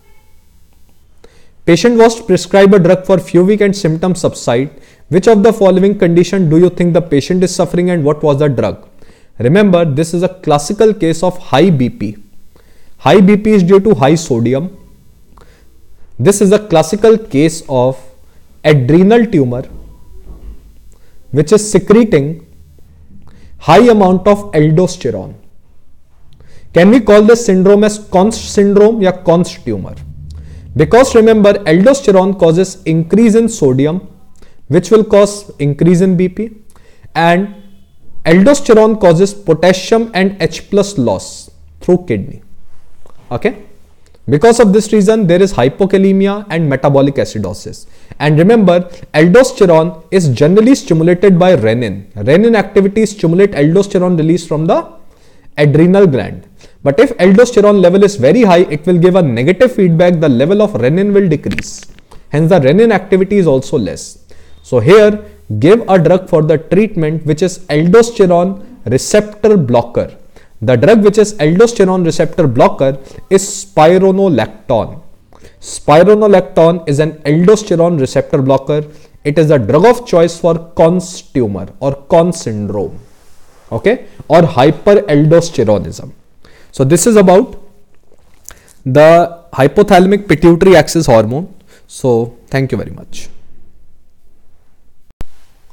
Patient was prescribed a drug for few weeks and symptoms subside. Which of the following condition do you think the patient is suffering and what was the drug? Remember, this is a classical case of high BP. High BP is due to high sodium. This is a classical case of adrenal tumor which is secreting high amount of aldosterone. Can we call this syndrome as Const syndrome or Const tumor? Because remember, aldosterone causes increase in sodium, which will cause increase in BP, and aldosterone causes potassium and H+ loss through kidney. Okay. Because of this reason, there is hypokalemia and metabolic acidosis. And remember, aldosterone is generally stimulated by renin. Renin activity stimulate aldosterone release from the adrenal gland. But if aldosterone level is very high, it will give a negative feedback. The level of renin will decrease. Hence, the renin activity is also less. So here, give a drug for the treatment which is aldosterone receptor blocker. The drug which is aldosterone receptor blocker is spironolactone. Spironolactone is an aldosterone receptor blocker. It is a drug of choice for Const tumor or Const syndrome, okay, or hyperaldosteronism. So this is about the hypothalamic pituitary axis hormone. So thank you very much.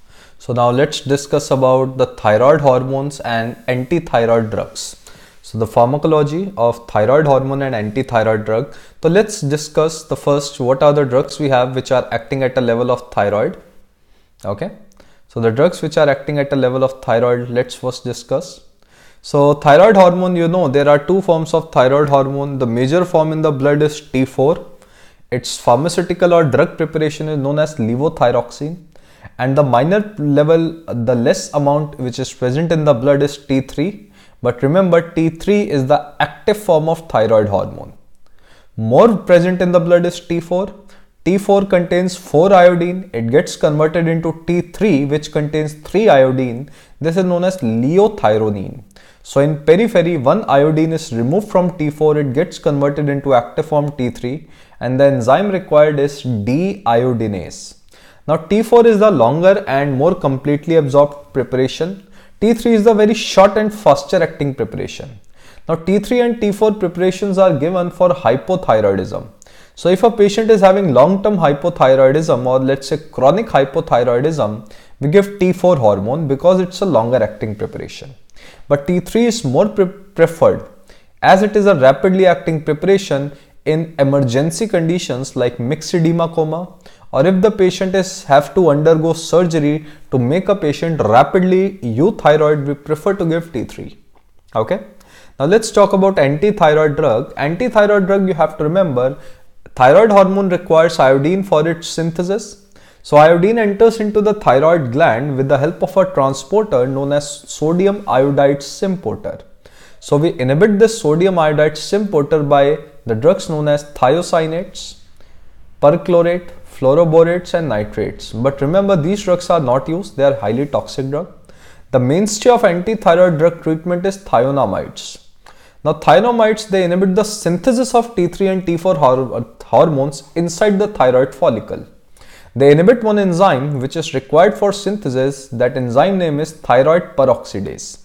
So now let's discuss about the thyroid hormones and anti-thyroid drugs. So the pharmacology of thyroid hormone and anti-thyroid drug. So let's discuss the first, what are the drugs we have which are acting at a level of thyroid. Okay. So the drugs which are acting at a level of thyroid, let's first discuss. So thyroid hormone, you know, there are two forms of thyroid hormone. The major form in the blood is T4. Its pharmaceutical or drug preparation is known as levothyroxine. And the minor level, the less amount which is present in the blood is T3. But remember, T3 is the active form of thyroid hormone. More present in the blood is T4. T4 contains 4 iodine. It gets converted into T3 which contains 3 iodine. This is known as liothyronine. So in periphery, 1 iodine is removed from T4. It gets converted into active form T3 and the enzyme required is deiodinase. Now T4 is the longer and more completely absorbed preparation. T3 is the very short and faster acting preparation. Now T3 and T4 preparations are given for hypothyroidism. So if a patient is having long-term hypothyroidism or let's say chronic hypothyroidism, we give T4 hormone because it's a longer acting preparation. But T3 is more preferred as it is a rapidly acting preparation in emergency conditions like myxedema coma, or if the patient have to undergo surgery to make a patient rapidly euthyroid, we prefer to give T3. Okay. Now let's talk about anti-thyroid drug. Anti-thyroid drug, you have to remember, thyroid hormone requires iodine for its synthesis. So iodine enters into the thyroid gland with the help of a transporter known as sodium iodide symporter. So we inhibit this sodium iodide symporter by the drugs known as thiocinates, perchlorate, fluoroborates and nitrates. But remember, these drugs are not used, they are highly toxic drugs. The mainstay of anti-thyroid drug treatment is thionamides. Now thionamides, they inhibit the synthesis of T3 and T4 hormones inside the thyroid follicle. They inhibit one enzyme which is required for synthesis. That enzyme name is thyroid peroxidase.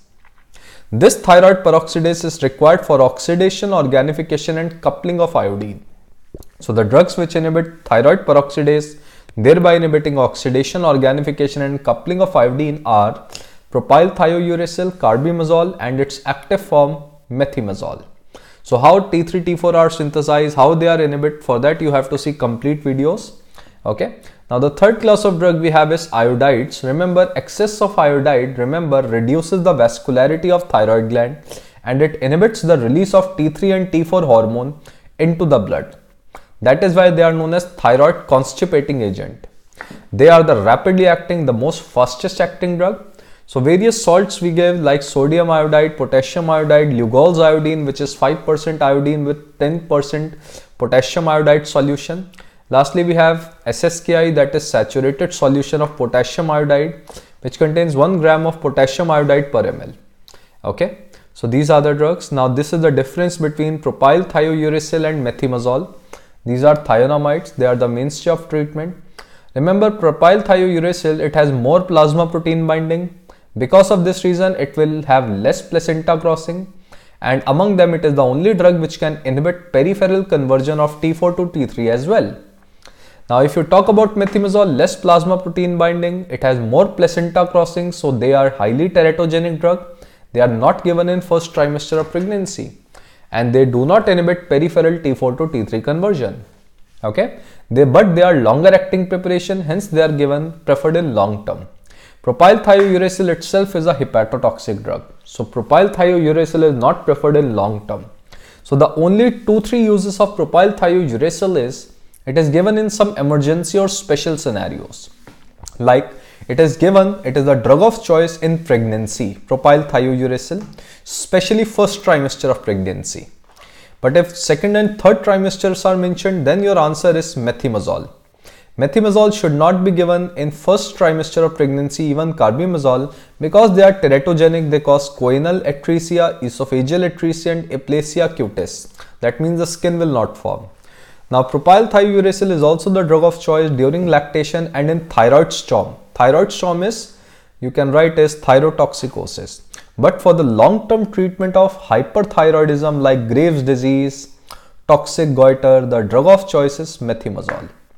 This thyroid peroxidase is required for oxidation, organification and coupling of iodine. So the drugs which inhibit thyroid peroxidase, thereby inhibiting oxidation, organification and coupling of iodine are propylthiouracil, carbimazole and its active form methimazole. So how T3, T4 are synthesized, how they are inhibited, for that you have to see complete videos. Okay. Now the third class of drug we have is iodides. Remember, excess of iodide, reduces the vascularity of thyroid gland and it inhibits the release of T3 and T4 hormone into the blood. That is why they are known as thyroid constipating agent. They are the rapidly acting, the most fastest acting drug. So various salts we give like sodium iodide, potassium iodide, Lugol's iodine, which is 5% iodine with 10% potassium iodide solution. Lastly, we have SSKI, that is saturated solution of potassium iodide, which contains 1 gram of potassium iodide per ml. Okay. So these are the drugs. Now this is the difference between propylthiouracil and methimazole. These are thionamides. They are the mainstay of treatment. Remember, propylthiouracil, it has more plasma protein binding. Because of this reason, it will have less placenta crossing. And among them, it is the only drug which can inhibit peripheral conversion of T4 to T3 as well. Now, if you talk about methimazole, less plasma protein binding, it has more placenta crossing. So they are highly teratogenic drug. They are not given in first trimester of pregnancy. And they do not inhibit peripheral T4 to T3 conversion. Okay. But they are longer acting preparation, hence they are preferred in long term. Propylthiouracil itself is a hepatotoxic drug. So propylthiouracil is not preferred in long term. So the only 2-3 uses of propylthiouracil is, it is given in some emergency or special scenarios. Like it is the drug of choice in pregnancy, propylthiouracil, especially first trimester of pregnancy. But if second and third trimesters are mentioned, then your answer is methimazole. Methimazole should not be given in first trimester of pregnancy, even carbimazole, because they are teratogenic. They cause choanal atresia, esophageal atresia and aplasia cutis. That means the skin will not form. Now propylthiouracil is also the drug of choice during lactation and in thyroid storm. Thyroid storm is, you can write as thyrotoxicosis. But for the long-term treatment of hyperthyroidism like Graves' disease, toxic goiter, the drug of choice is methimazole.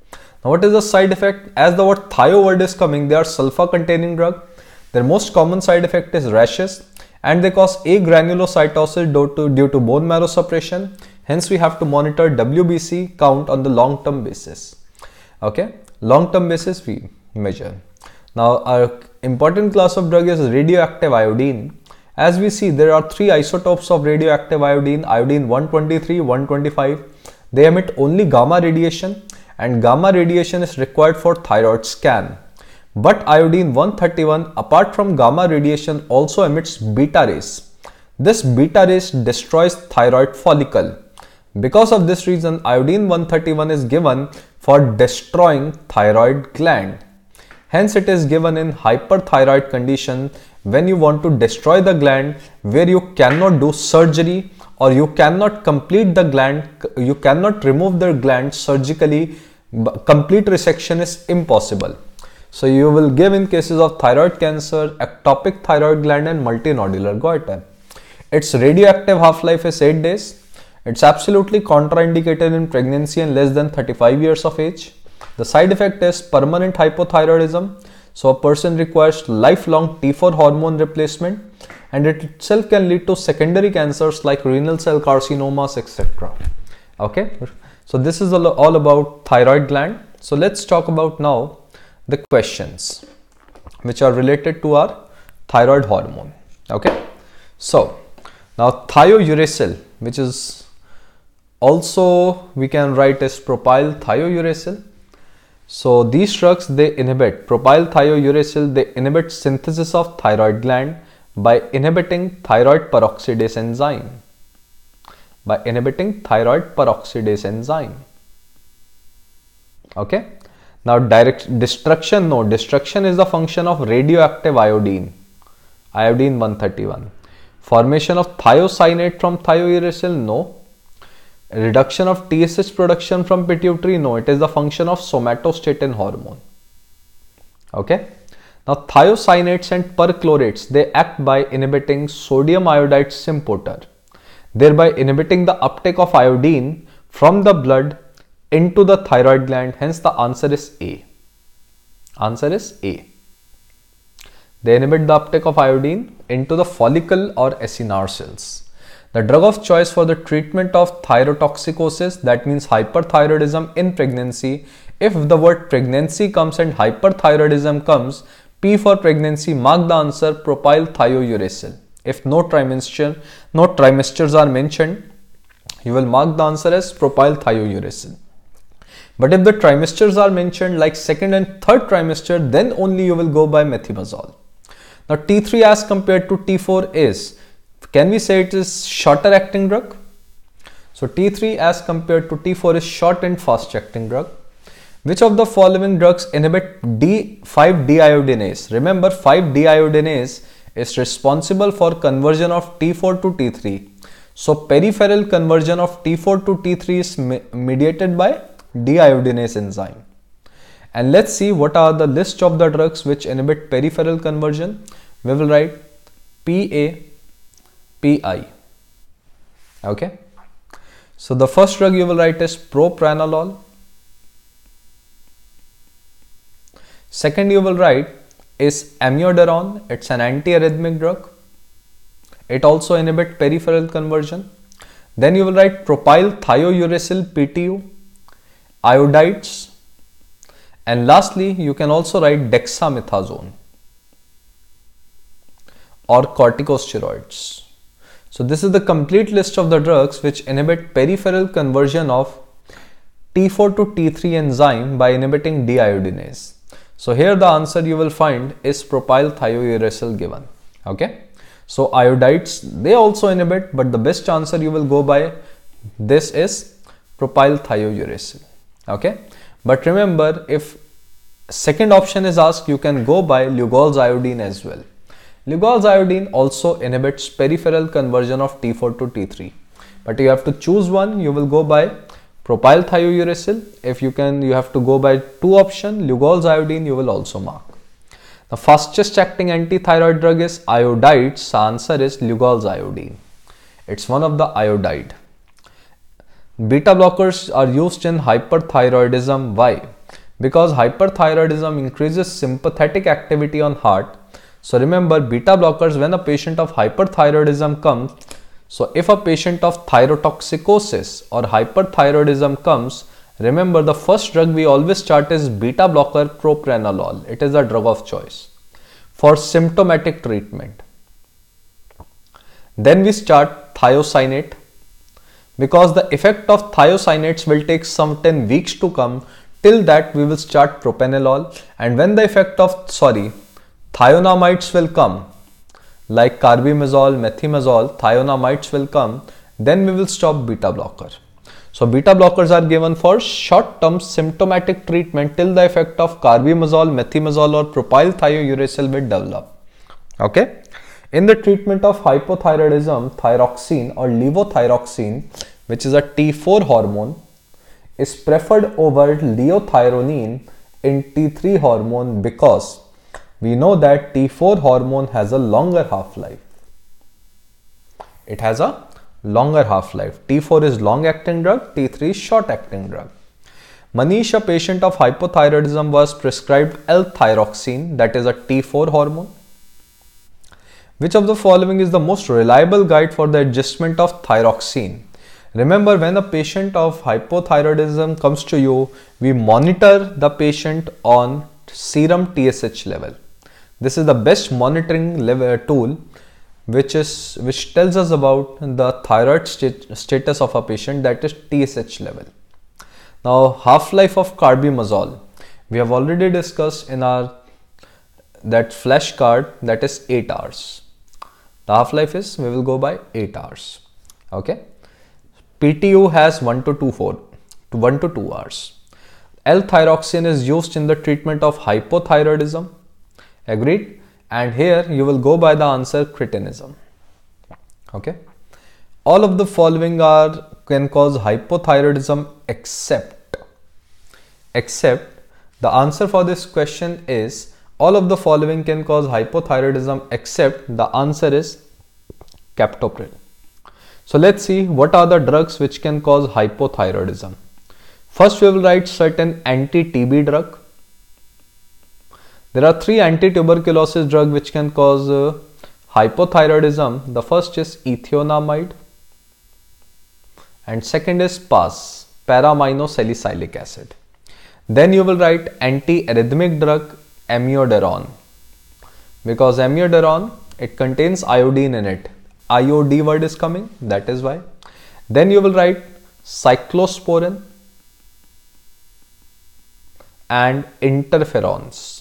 Now what is the side effect? As the word thio word is coming, they are sulfur containing drug. Their most common side effect is rashes, and they cause agranulocytosis due to bone marrow suppression. Hence we have to monitor WBC count on the long term basis. Okay, long term basis we measure. Now our important class of drug is radioactive iodine. As we see, there are three isotopes of radioactive iodine, iodine 123, 125. They emit only gamma radiation, and gamma radiation is required for thyroid scan. But iodine 131, apart from gamma radiation, also emits beta rays. This beta rays destroys thyroid follicle. Because of this reason, iodine 131 is given for destroying thyroid gland. Hence it is given in hyperthyroid condition, when you want to destroy the gland, where you cannot do surgery or you cannot complete the gland, you cannot remove the gland surgically, complete resection is impossible. So you will give in cases of thyroid cancer, ectopic thyroid gland and multinodular goiter. Its radioactive half-life is 8 days. It's absolutely contraindicated in pregnancy and less than 35 years of age. The side effect is permanent hypothyroidism. So a person requires lifelong T4 hormone replacement, and it itself can lead to secondary cancers like renal cell carcinomas, etc. Okay, so this is all about thyroid gland. So let's talk about now the questions which are related to our thyroid hormone. Okay, so now thiouracil, which is also we can write as propyl thiouracil. So these drugs, they inhibit propyl thiouracil, they inhibit synthesis of thyroid gland by inhibiting thyroid peroxidase enzyme. By inhibiting thyroid peroxidase enzyme. Okay. Now direct destruction, no, destruction is the function of radioactive iodine, iodine 131. Formation of thiocyanate from thiouracil, no. Reduction of TSH production from pituitary, no, it is the function of somatostatin hormone. Okay. Now thiocyanates and perchlorates, they act by inhibiting sodium iodide symporter, thereby inhibiting the uptake of iodine from the blood into the thyroid gland. Hence the answer is A. Answer is A. They inhibit the uptake of iodine into the follicle or acinar cells. The drug of choice for the treatment of thyrotoxicosis, that means hyperthyroidism in pregnancy. If the word pregnancy comes and hyperthyroidism comes, P for pregnancy, mark the answer propyl thiouracil. If no trimesters are mentioned, you will mark the answer as propyl thiouracil. But if the trimesters are mentioned like second and third trimester, then only you will go by methimazole. Now T3 as compared to T4 is, can we say it is shorter acting drug? So T3 as compared to T4 is short and fast acting drug. Which of the following drugs inhibit 5-deiodinase? Remember, 5-deiodinase is responsible for conversion of T4 to T3. So peripheral conversion of T4 to T3 is mediated by deiodinase enzyme. And let's see what are the list of the drugs which inhibit peripheral conversion. We will write PA, PI. Okay. So the first drug you will write is propranolol. Second you will write is amiodarone. It's an antiarrhythmic drug. It also inhibits peripheral conversion. Then you will write propyl thiouracil, PTU, iodides, and lastly you can also write dexamethasone or corticosteroids. So this is the complete list of the drugs which inhibit peripheral conversion of T4 to T3 enzyme by inhibiting deiodinase. So here the answer you will find is propyl thiouracil given. Okay. So iodides, they also inhibit, but the best answer you will go by this is propyl thiouracil. Okay. But remember, if second option is asked, you can go by Lugol's iodine as well. Lugol's iodine also inhibits peripheral conversion of T4 to T3. But you have to choose one, you will go by propyl thiouracil. If you have to go by two options, Lugol's iodine you will also mark. The fastest acting antithyroid drug is iodides. The answer is Lugol's iodine. It's one of the iodide. Beta blockers are used in hyperthyroidism. Why? because hyperthyroidism increases sympathetic activity on heart. So remember, beta blockers, when a patient of hyperthyroidism comes, so if a patient of thyrotoxicosis or hyperthyroidism comes, remember the first drug we always start is beta blocker propranolol. It is a drug of choice for symptomatic treatment. Then we start thiocyanate, because the effect of thiocyanates will take some 10 weeks to come. Till that we will start propranolol, and when the effect of thionamides will come, like carbimazole, methimazole, thionamides will come, then we will stop beta blocker. So beta blockers are given for short-term symptomatic treatment till the effect of carbimazole, methimazole or propyl thiouracil will develop. Okay. In the treatment of hypothyroidism, thyroxine or levothyroxine, which is a T4 hormone, is preferred over liothyronine in T3 hormone, because we know that T4 hormone has a longer half-life. It has a longer half-life. T4 is long-acting drug, T3 is short-acting drug. Manish, a patient of hypothyroidism, was prescribed L-thyroxine, that is a T4 hormone. Which of the following is the most reliable guide for the adjustment of thyroxine? Remember, when a patient of hypothyroidism comes to you, we monitor the patient on serum TSH level. This is the best monitoring tool which tells us about the thyroid status of a patient, that is TSH level. Now, half-life of carbimazole, we have already discussed in that flashcard, that is 8 hours. The half-life is, we will go by 8 hours. Okay. PTU has 1 to 2 hours. L-thyroxine is used in the treatment of hypothyroidism. Agreed? And here you will go by the answer cretinism. Okay. All of the following can cause hypothyroidism except the answer for this question is all of the following can cause hypothyroidism except the answer is captopril. So let's see what are the drugs which can cause hypothyroidism. First we will write certain anti-TB drug. There are 3 anti-tuberculosis drugs which can cause hypothyroidism. The first is ethionamide and second is PAS, para-aminosalicylic acid. Then you will write anti-arrhythmic drug amiodarone, because amiodarone, it contains iodine in it. IOD word is coming, that is why. Then you will write cyclosporin and interferons.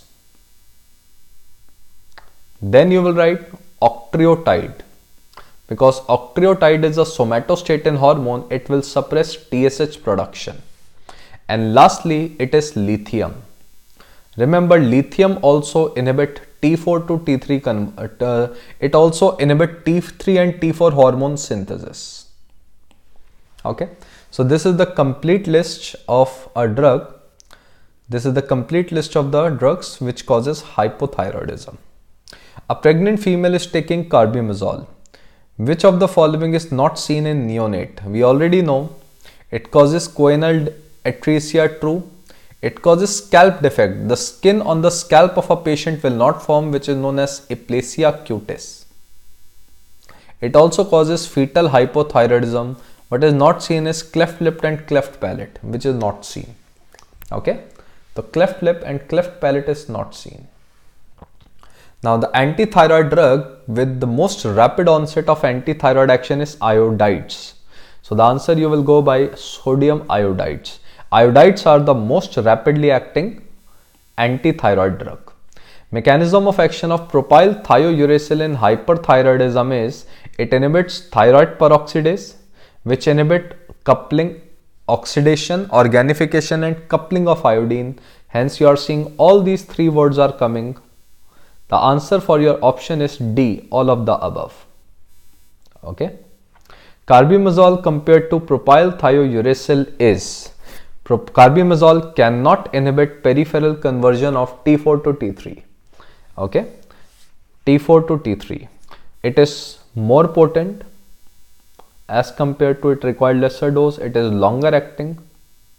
Then you will write octreotide, because octreotide is a somatostatin hormone, it will suppress TSH production. And lastly, it is lithium. Remember, lithium also inhibit T4 to T3 it also inhibit T3 and T4 hormone synthesis. Okay, so this is the complete list of a drug. This is the complete list of the drugs which causes hypothyroidism. A pregnant female is taking carbimazole. Which of the following is not seen in neonate? We already know it causes choanal atresia, true. It causes scalp defect. The skin on the scalp of a patient will not form, which is known as aplasia cutis. It also causes fetal hypothyroidism. What is not seen is cleft lip and cleft palate, which is not seen. Okay, the cleft lip and cleft palate is not seen. Now the antithyroid drug with the most rapid onset of antithyroid action is iodides. So the answer you will go by sodium iodides. Iodides are the most rapidly acting antithyroid drug. Mechanism of action of propyl thiouracil in hyperthyroidism is it inhibits thyroid peroxidase, which inhibit coupling, oxidation, organification and coupling of iodine. Hence you are seeing all these 3 words are coming. The answer for your option is D, all of the above. Okay. Carbimazole compared to propyl thiouracil is carbimazole cannot inhibit peripheral conversion of T4 to T3. Okay, T4 to T3. It is more potent as compared to it required lesser dose. It is longer acting.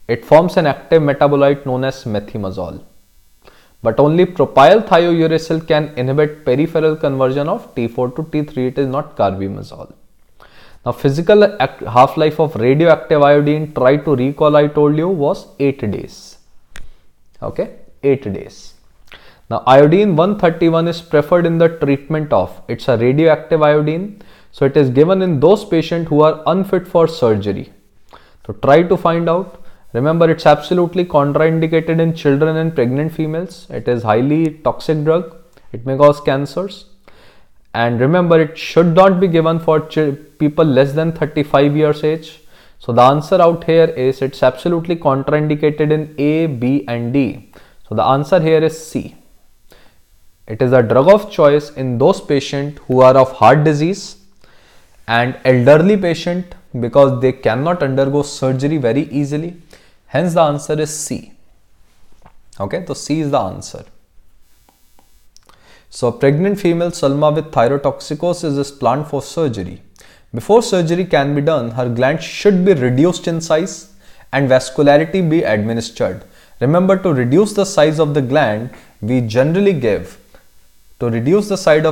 It forms an active metabolite known as methimazole. But only propylthiouracil can inhibit peripheral conversion of T4 to T3. It is not carbimazole. Now, physical half-life of radioactive iodine, try to recall, I told you, was 8 days. Okay, 8 days. Now, iodine 131 is preferred in the treatment of, it's a radioactive iodine. So, it is given in those patients who are unfit for surgery. So, try to find out. Remember, it's absolutely contraindicated in children and pregnant females. It is highly toxic drug. It may cause cancers. And remember, it should not be given for people less than 35 years age. So the answer out here is it's absolutely contraindicated in A, B and D. So the answer here is C. It is a drug of choice in those patients who are of heart disease and elderly patient because they cannot undergo surgery very easily. Hence the answer is C. Okay, so C is the answer. So, a pregnant female Salma with thyrotoxicosis is planned for surgery. Before surgery can be done, her gland should be reduced in size and vascularity be administered. Remember, to reduce the size of the gland, we generally give, we give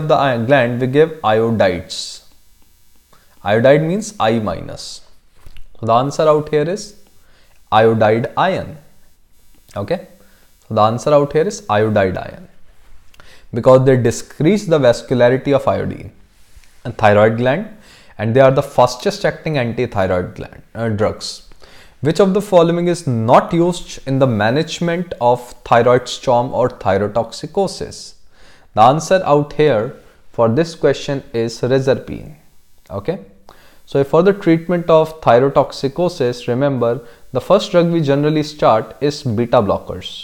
iodides. Iodide means I minus. So, the answer out here is iodide ion. Okay. So, the answer out here is iodide ion, because they decrease the vascularity of iodine and thyroid gland, and they are the fastest acting anti-thyroid gland drugs. Which of the following is not used in the management of thyroid storm or thyrotoxicosis? The answer out here for this question is reserpine. Okay. So for the treatment of thyrotoxicosis, remember the first drug we generally start is beta blockers,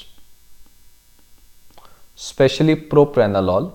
especially propranolol.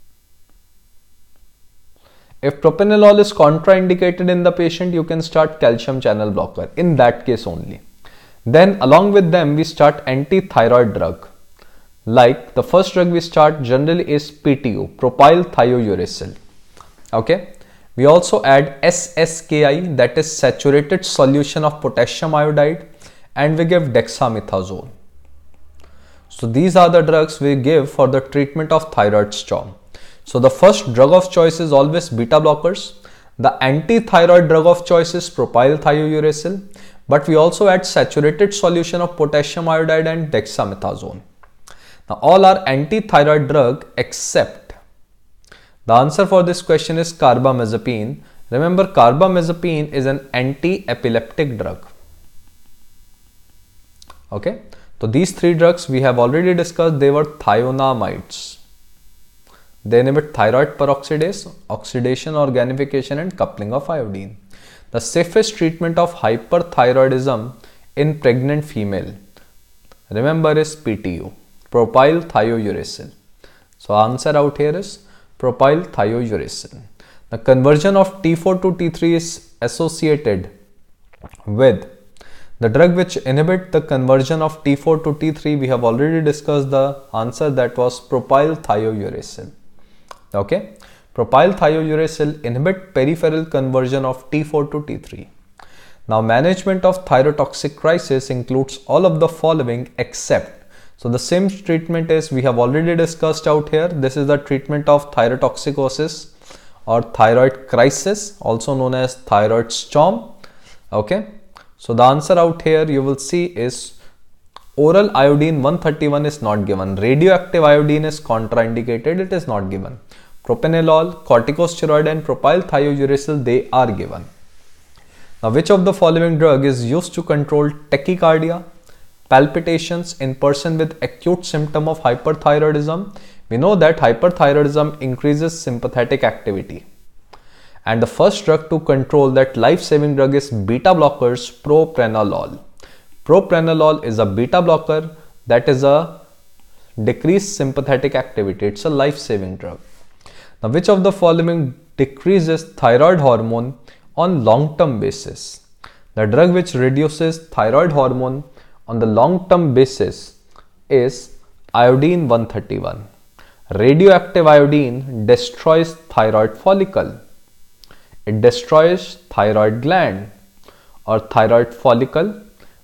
If propranolol is contraindicated in the patient, you can start calcium channel blocker in that case only. Then along with them, we start anti-thyroid drug. Like the first drug we start generally is PTU, propylthiouracil. Okay. We also add SSKI, that is saturated solution of potassium iodide, and we give dexamethasone. So these are the drugs we give for the treatment of thyroid storm. So the first drug of choice is always beta blockers. The anti-thyroid drug of choice is propylthiouracil, but we also add saturated solution of potassium iodide and dexamethasone. Now all are anti-thyroid drug except the answer for this question is carbamazepine. Remember, carbamazepine is an anti-epileptic drug. Okay. So these three drugs we have already discussed, they were thionamides. They inhibit thyroid peroxidase, oxidation, organification and coupling of iodine. The safest treatment of hyperthyroidism in pregnant female, remember, is PTU, propylthiouracil. So answer out here is propylthiouracil. The conversion of T4 to T3 is associated with the drug which inhibit the conversion of T4 to T3. We have already discussed the answer, that was propylthiouracil. Okay, propylthiouracil inhibit peripheral conversion of T4 to T3. Now management of thyrotoxic crisis includes all of the following except, so the same treatment is we have already discussed out here. This is the treatment of thyrotoxicosis or thyroid crisis, also known as thyroid storm. Okay. So the answer out here you will see is oral iodine 131 is not given. Radioactive iodine is contraindicated. It is not given. Propranolol, corticosteroid and propylthiouracil, they are given. Now which of the following drug is used to control tachycardia, palpitations in person with acute symptom of hyperthyroidism? We know that hyperthyroidism increases sympathetic activity. And the first drug to control that life-saving drug is beta blockers, propranolol. Propranolol is a beta blocker that is a decreased sympathetic activity. It's a life-saving drug. Now, which of the following decreases thyroid hormone on long-term basis? The drug which reduces thyroid hormone on the long-term basis is iodine 131. Radioactive iodine destroys thyroid follicle. It destroys thyroid gland or thyroid follicle,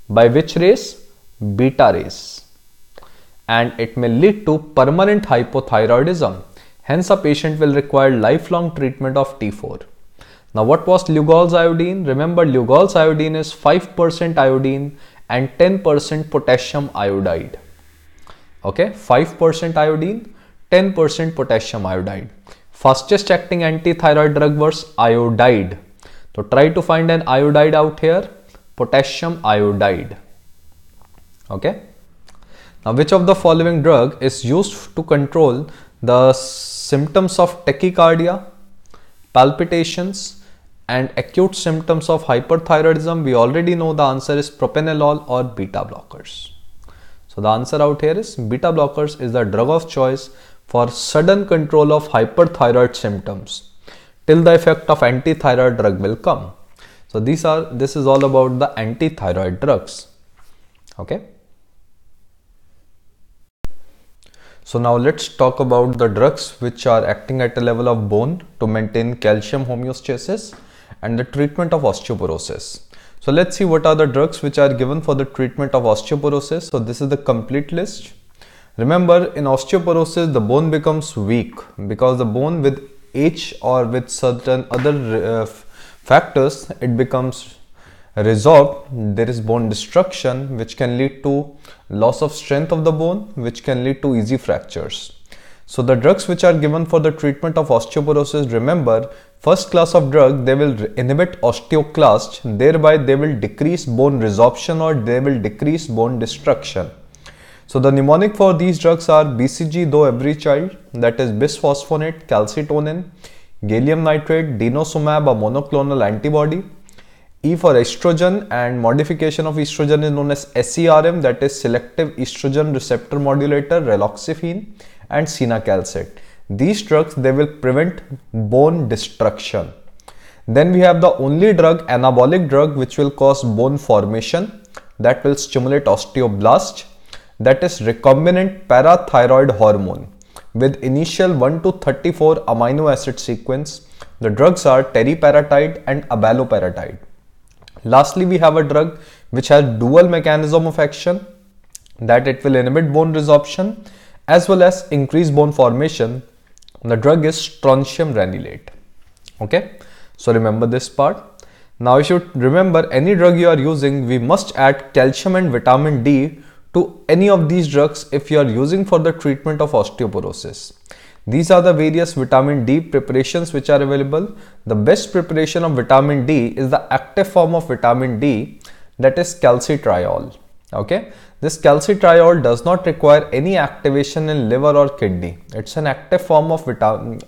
By which rays? Beta rays. And it may lead to permanent hypothyroidism. Hence, a patient will require lifelong treatment of T4. Now, what was Lugol's iodine? Remember, Lugol's iodine is 5% iodine and 10% potassium iodide. Okay, 5% iodine, 10% potassium iodide. Fastest acting anti-thyroid drug was iodide. So, try to find an iodide out here. Potassium iodide. Okay. Now, which of the following drug is used to control the symptoms of tachycardia, palpitations, and acute symptoms of hyperthyroidism? We already know the answer is propranolol or beta blockers. So, the answer out here is beta blockers is the drug of choice for sudden control of hyperthyroid symptoms till the effect of anti-thyroid drug will come. So, this is all about the anti-thyroid drugs. Okay. So now let's talk about the drugs which are acting at a level of bone to maintain calcium homeostasis and the treatment of osteoporosis. So let's see what are the drugs which are given for the treatment of osteoporosis. So this is the complete list. Remember, in osteoporosis the bone becomes weak because the bone with age or with certain other factors, it becomes resorbed. There is bone destruction which can lead to loss of strength of the bone, which can lead to easy fractures. So the drugs which are given for the treatment of osteoporosis, remember, first class of drug, they will inhibit osteoclast, thereby they will decrease bone resorption or they will decrease bone destruction. So the mnemonic for these drugs are BCG though every child, that is bisphosphonate, calcitonin, gallium nitrate, denosumab, a monoclonal antibody. E for estrogen, and modification of estrogen is known as SERM, that is selective estrogen receptor modulator, raloxifene, and cinacalcet. These drugs, they will prevent bone destruction. Then we have the only drug, anabolic drug, which will cause bone formation, that will stimulate osteoblast, that is recombinant parathyroid hormone with initial 1 to 34 amino acid sequence. The drugs are teriparatide and abaloparatide. Lastly, we have a drug which has dual mechanism of action, that it will inhibit bone resorption as well as increase bone formation. The drug is strontium ranelate. Okay, so remember this part. Now you should remember, any drug you are using, we must add calcium and vitamin D to any of these drugs if you are using for the treatment of osteoporosis. These are the various vitamin D preparations which are available. The best preparation of vitamin D is the active form of vitamin D, that is calcitriol. Okay, this calcitriol does not require any activation in liver or kidney. It's an active form of vitamin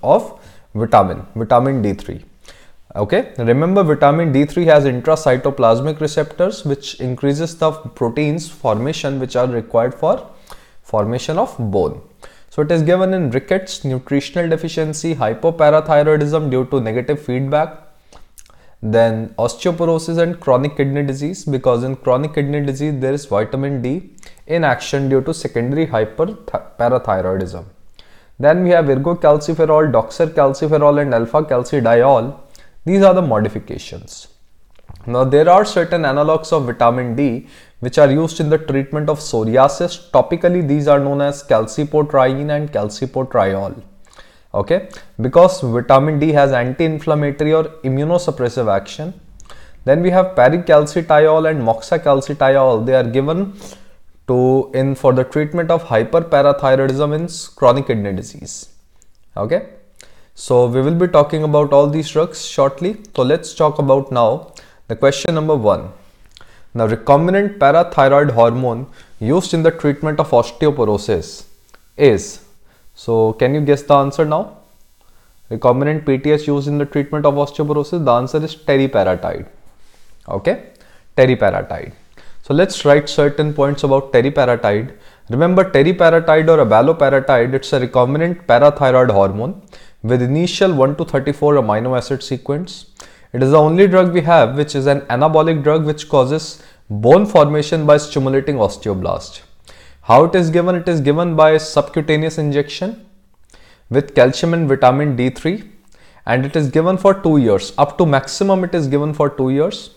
D3. Okay, remember, vitamin D3 has intracytoplasmic receptors which increases the proteins formation which are required for formation of bone. So it is given in rickets, nutritional deficiency, hypoparathyroidism due to negative feedback, then osteoporosis and chronic kidney disease, because in chronic kidney disease there is vitamin D in action due to secondary hyperparathyroidism. Then we have ergocalciferol, doxorcalciferol and alpha-calcidiol. These are the modifications. Now there are certain analogs of vitamin D which are used in the treatment of psoriasis. Topically, these are known as calcipotriene and calcipotriol. Okay, because vitamin D has anti-inflammatory or immunosuppressive action. Then we have pericalcitiol and moxacalcitiol. They are given for the treatment of hyperparathyroidism in chronic kidney disease. Okay, so we will be talking about all these drugs shortly. So let's talk about now the question number 1. Now, recombinant parathyroid hormone used in the treatment of osteoporosis is, so can you guess the answer now? Recombinant PTH used in the treatment of osteoporosis, the answer is teriparatide. Okay, teriparatide. So let's write certain points about teriparatide. Remember, teriparatide or abaloparatide, it's a recombinant parathyroid hormone with initial 1 to 34 amino acid sequence. It is the only drug we have which is an anabolic drug which causes bone formation by stimulating osteoblast. How it is given? It is given by subcutaneous injection with calcium and vitamin D3, and it is given for 2 years. Up to maximum it is given for 2 years.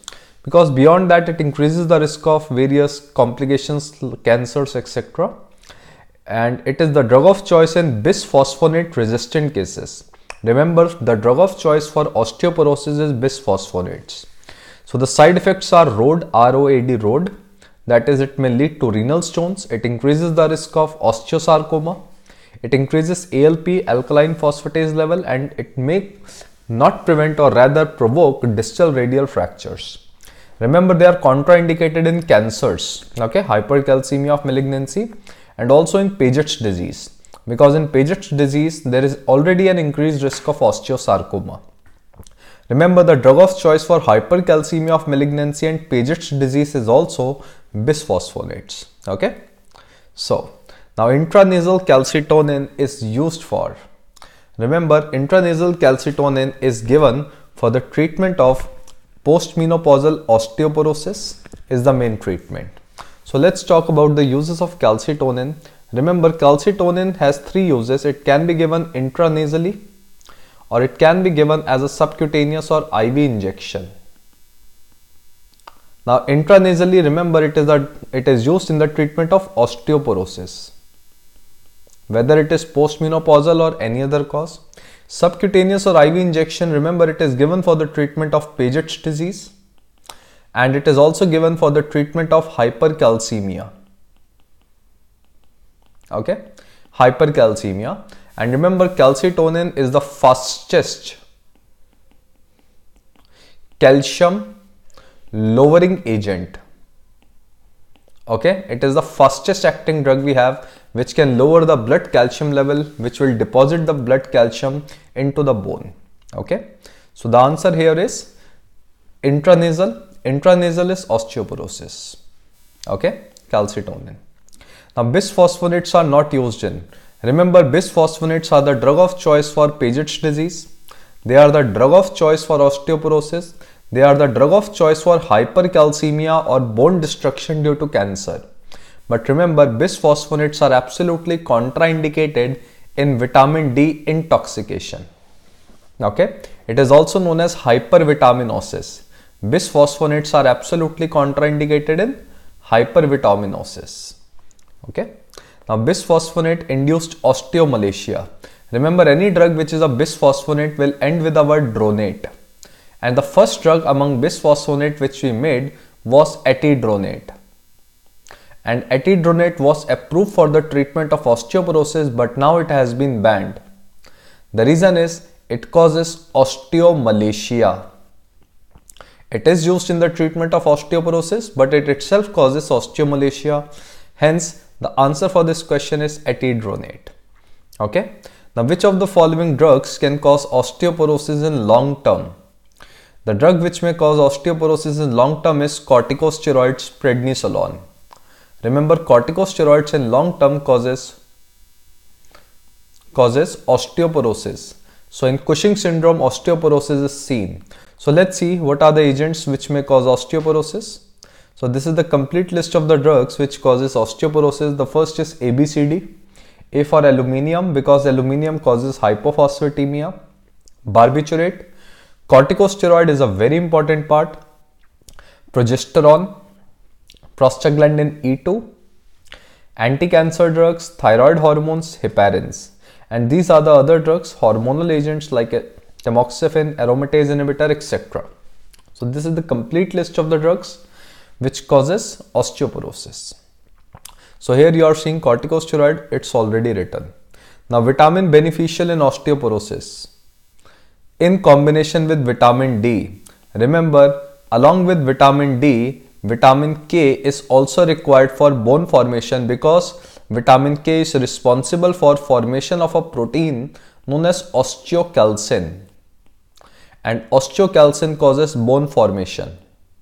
because beyond that it increases the risk of various complications, cancers, etc. And it is the drug of choice in bisphosphonate resistant cases. Remember, the drug of choice for osteoporosis is bisphosphonates. So the side effects are ROAD, R-O-A-D, ROAD. That is, it may lead to renal stones. It increases the risk of osteosarcoma. It increases ALP, alkaline phosphatase level, and it may not prevent or rather provoke distal radial fractures. Remember, they are contraindicated in cancers, okay, hypercalcemia of malignancy, and also in Paget's disease, because in Paget's disease there is already an increased risk of osteosarcoma. Remember, the drug of choice for hypercalcemia of malignancy and Paget's disease is also bisphosphonates. Okay, so now intranasal calcitonin is used for. Remember, intranasal calcitonin is given for the treatment of postmenopausal osteoporosis is the main treatment. So let's talk about the uses of calcitonin. Remember, calcitonin has three uses. It can be given intranasally, or it can be given as a subcutaneous or IV injection. Now intranasally, remember, it is used in the treatment of osteoporosis, whether it is postmenopausal or any other cause. Subcutaneous or IV injection, remember, it is given for the treatment of Paget's disease, and it is also given for the treatment of hypercalcemia. Okay, hypercalcemia. And remember, calcitonin is the fastest calcium lowering agent. Okay, it is the fastest acting drug we have, which can lower the blood calcium level, which will deposit the blood calcium into the bone. Okay, so the answer here is intranasal. Intranasal is osteoporosis. Okay, calcitonin. Now bisphosphonates are not used in. Remember, bisphosphonates are the drug of choice for Paget's disease. They are the drug of choice for osteoporosis. They are the drug of choice for hypercalcemia or bone destruction due to cancer. But remember, bisphosphonates are absolutely contraindicated in vitamin D intoxication. Okay, it is also known as hypervitaminosis. Bisphosphonates are absolutely contraindicated in hypervitaminosis. Okay, now bisphosphonate induced osteomalacia. Remember, any drug which is a bisphosphonate will end with the word dronate. And the first drug among bisphosphonate which we made was etidronate. And etidronate was approved for the treatment of osteoporosis, but now it has been banned. The reason is it causes osteomalacia. It is used in the treatment of osteoporosis, but it itself causes osteomalacia. Hence, the answer for this question is etidronate. Okay. Now, which of the following drugs can cause osteoporosis in long term? The drug which may cause osteoporosis in long term is corticosteroids, prednisolone. Remember, corticosteroids in long term causes osteoporosis. So in Cushing syndrome, osteoporosis is seen. So let's see what are the agents which may cause osteoporosis. So this is the complete list of the drugs which causes osteoporosis. The first is ABCD. A for aluminium, because aluminium causes hypophosphatemia. Barbiturate. Corticosteroid is a very important part. Progesterone. Prostaglandin E2. Anti-cancer drugs, thyroid hormones, heparins. And these are the other drugs, hormonal agents like tamoxifen, aromatase inhibitor, etc. So this is the complete list of the drugs which causes osteoporosis. So here you are seeing corticosteroid, it's already written. Now vitamin beneficial in osteoporosis in combination with vitamin D. Remember, along with vitamin D, vitamin K is also required for bone formation, because vitamin K is responsible for formation of a protein known as osteocalcin, and osteocalcin causes bone formation.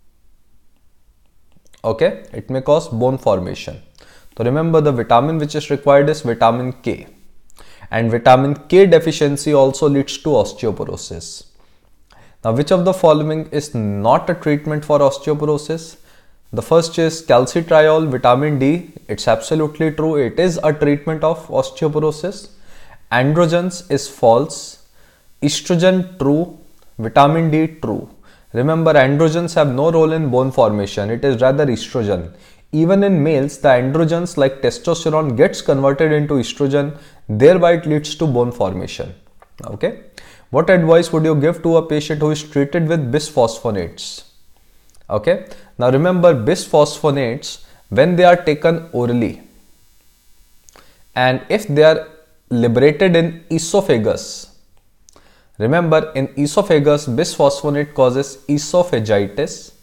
Okay, it may cause bone formation. So remember, the vitamin which is required is vitamin K, and vitamin K deficiency also leads to osteoporosis. Now, which of the following is not a treatment for osteoporosis? The first is calcitriol, vitamin D. It's absolutely true. It is a treatment of osteoporosis. Androgens is false. Estrogen, true. Vitamin D, true. Remember, androgens have no role in bone formation. It is rather estrogen. Even in males, the androgens like testosterone gets converted into estrogen, thereby it leads to bone formation. Okay. What advice would you give to a patient who is treated with bisphosphonates? Okay. Now remember, bisphosphonates, when they are taken orally and if they are liberated in esophagus, remember in esophagus bisphosphonate causes esophagitis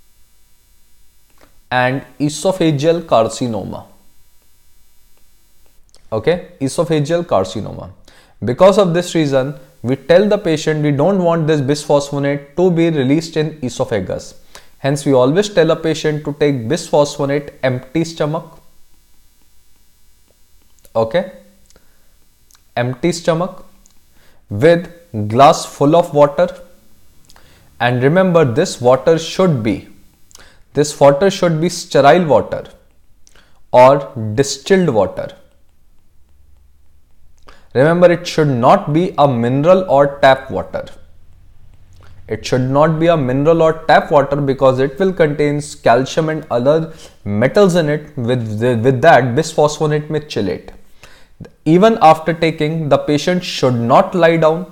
and esophageal carcinoma. Okay, esophageal carcinoma. Because of this reason, we tell the patient we don't want this bisphosphonate to be released in esophagus. Hence, we always tell a patient to take bisphosphonate empty stomach. Okay, empty stomach with glass full of water. And remember, this water should be sterile water or distilled water. Remember, it should not be a mineral or tap water. It should not be a mineral or tap water because it will contain calcium and other metals in it. With that, bisphosphonate may chelate. Even after taking, the patient should not lie down.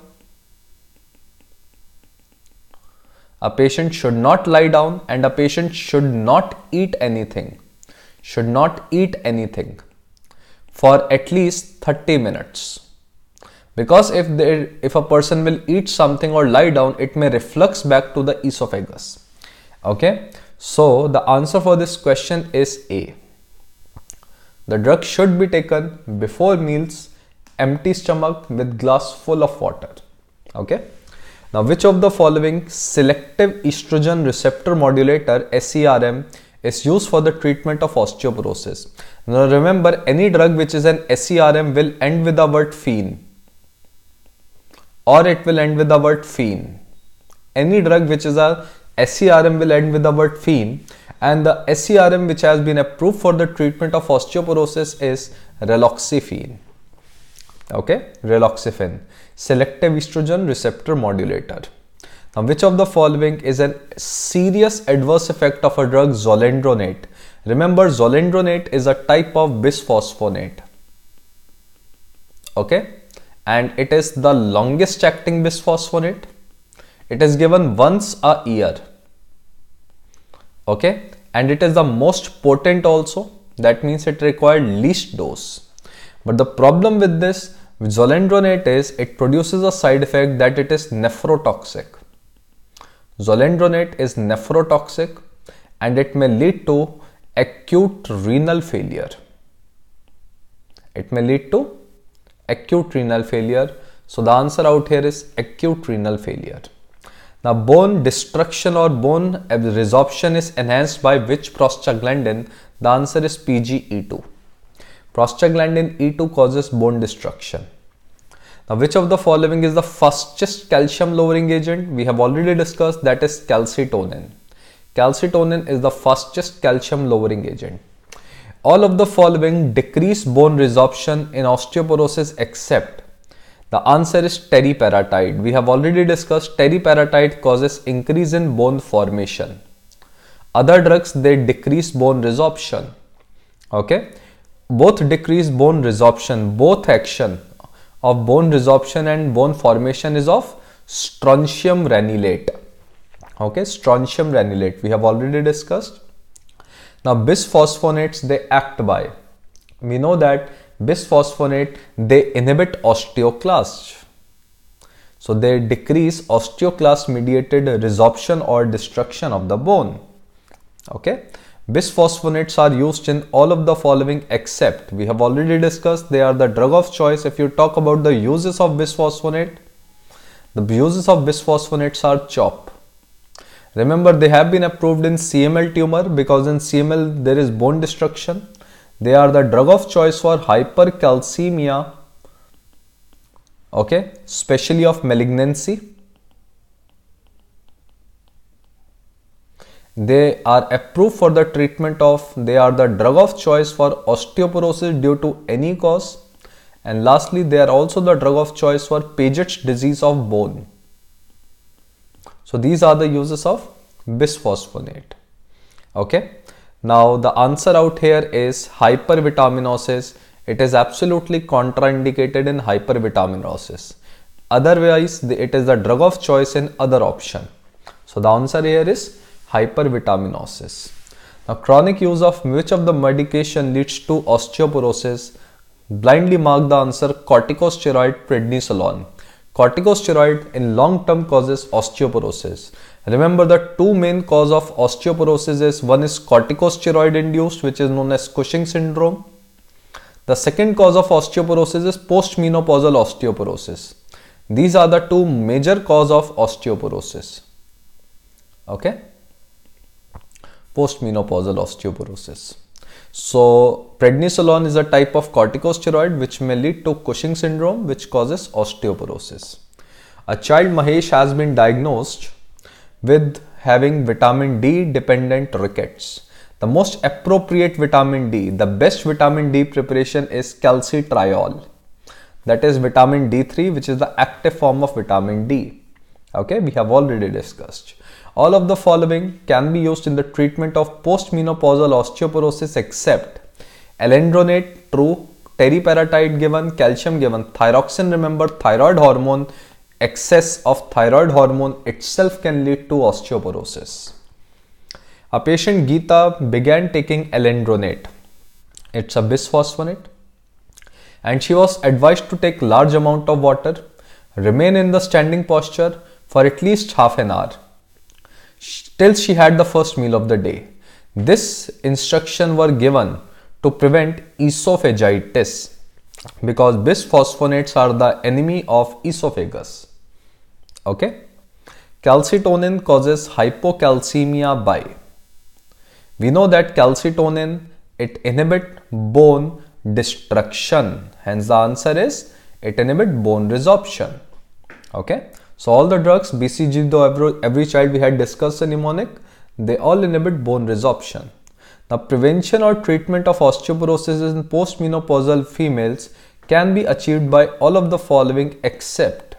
A patient should not lie down and a patient should not eat anything. Should not eat anything for at least 30 minutes. Because if a person will eat something or lie down, it may reflux back to the esophagus. Okay, so the answer for this question is A. The drug should be taken before meals, empty stomach with glass full of water. Okay. Now, which of the following selective estrogen receptor modulator SERM is used for the treatment of osteoporosis? Now, remember, any drug which is an SERM will end with the word phene, or it will end with the word phene. Any drug which is a SERM will end with the word phene, and the SERM which has been approved for the treatment of osteoporosis is raloxifene. Okay, raloxifene, selective estrogen receptor modulator. Now, which of the following is a serious adverse effect of a drug zoledronate? Remember, zoledronate is a type of bisphosphonate. Okay, and it is the longest acting bisphosphonate. It is given once a year. Okay, and it is the most potent also. That means it required least dose. But the problem with this zoledronate is it produces a side effect that it is nephrotoxic. Zoledronate is nephrotoxic and it may lead to acute renal failure. It may lead to acute renal failure. So the answer out here is acute renal failure. Now, bone destruction or bone resorption is enhanced by which prostaglandin? The answer is PGE2. Prostaglandin E2 causes bone destruction. Now, which of the following is the fastest calcium lowering agent? We have already discussed, that is calcitonin. Calcitonin is the fastest calcium lowering agent. All of the following decrease bone resorption in osteoporosis except the answer is teriparatide. We have already discussed teriparatide causes increase in bone formation. Other drugs, they decrease bone resorption. Okay, both decrease bone resorption. Both action of bone resorption and bone formation is of strontium ranelate. Okay, strontium ranelate we have already discussed. Now, bisphosphonates, they act by, we know that bisphosphonate, they inhibit osteoclast. So they decrease osteoclast mediated resorption or destruction of the bone. Okay, bisphosphonates are used in all of the following except, we have already discussed, they are the drug of choice. If you talk about the uses of bisphosphonate, the uses of bisphosphonates are CHOP. Remember, they have been approved in CML tumor because in CML there is bone destruction. They are the drug of choice for hypercalcemia, okay, especially of malignancy. They are approved for the treatment of, they are the drug of choice for osteoporosis due to any cause. And lastly, they are also the drug of choice for Paget's disease of bone. So these are the uses of bisphosphonate. Okay. Now the answer out here is hypervitaminosis. It is absolutely contraindicated in hypervitaminosis. Otherwise, it is the drug of choice in other option. So the answer here is hypervitaminosis. Now, chronic use of which of the medication leads to osteoporosis? Blindly mark the answer: corticosteroid, prednisolone. Corticosteroid in long term causes osteoporosis. Remember, the two main cause of osteoporosis is, one is corticosteroid induced, which is known as Cushing syndrome. The second cause of osteoporosis is postmenopausal osteoporosis. These are the two major cause of osteoporosis. Okay, postmenopausal osteoporosis. So prednisolone is a type of corticosteroid which may lead to Cushing syndrome, which causes osteoporosis. A child, Mahesh, has been diagnosed with having vitamin D dependent rickets. The most appropriate vitamin D, the best vitamin D preparation is calcitriol. That is vitamin D3, which is the active form of vitamin D. Okay, we have already discussed. All of the following can be used in the treatment of postmenopausal osteoporosis except alendronate, true, teriparatide given, calcium given, thyroxine. Remember, thyroid hormone, excess of thyroid hormone itself can lead to osteoporosis. A patient, Geeta, began taking alendronate. It's a bisphosphonate, and she was advised to take large amount of water, remain in the standing posture for at least half an hour till she had the first meal of the day. This instruction were given to prevent esophagitis because bisphosphonates are the enemy of esophagus. Okay. Calcitonin causes hypocalcemia by. We know that calcitonin, it inhibits bone destruction. Hence the answer is it inhibits bone resorption. Okay. So all the drugs, BCG, though every child we had discussed a mnemonic, they all inhibit bone resorption. Now, prevention or treatment of osteoporosis in postmenopausal females can be achieved by all of the following except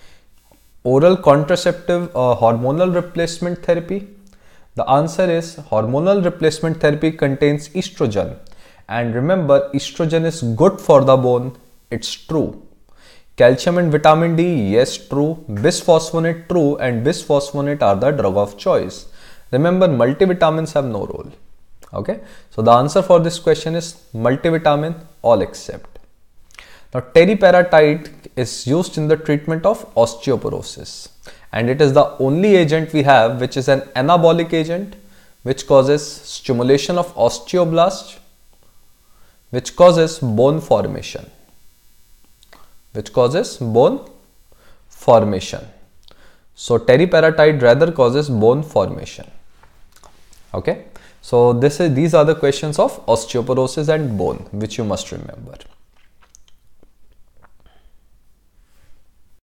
oral contraceptive hormonal replacement therapy. The answer is hormonal replacement therapy contains estrogen, and remember, estrogen is good for the bone. It's true. Calcium and vitamin D, yes, true. Bisphosphonate, true, and bisphosphonate are the drug of choice. Remember, multivitamins have no role. Okay, so the answer for this question is multivitamin, all except. Now, teriparatide is used in the treatment of osteoporosis, and it is the only agent we have which is an anabolic agent which causes stimulation of osteoblasts, which causes bone formation. So teriparatide rather causes bone formation. Okay, so these are the questions of osteoporosis and bone which you must remember.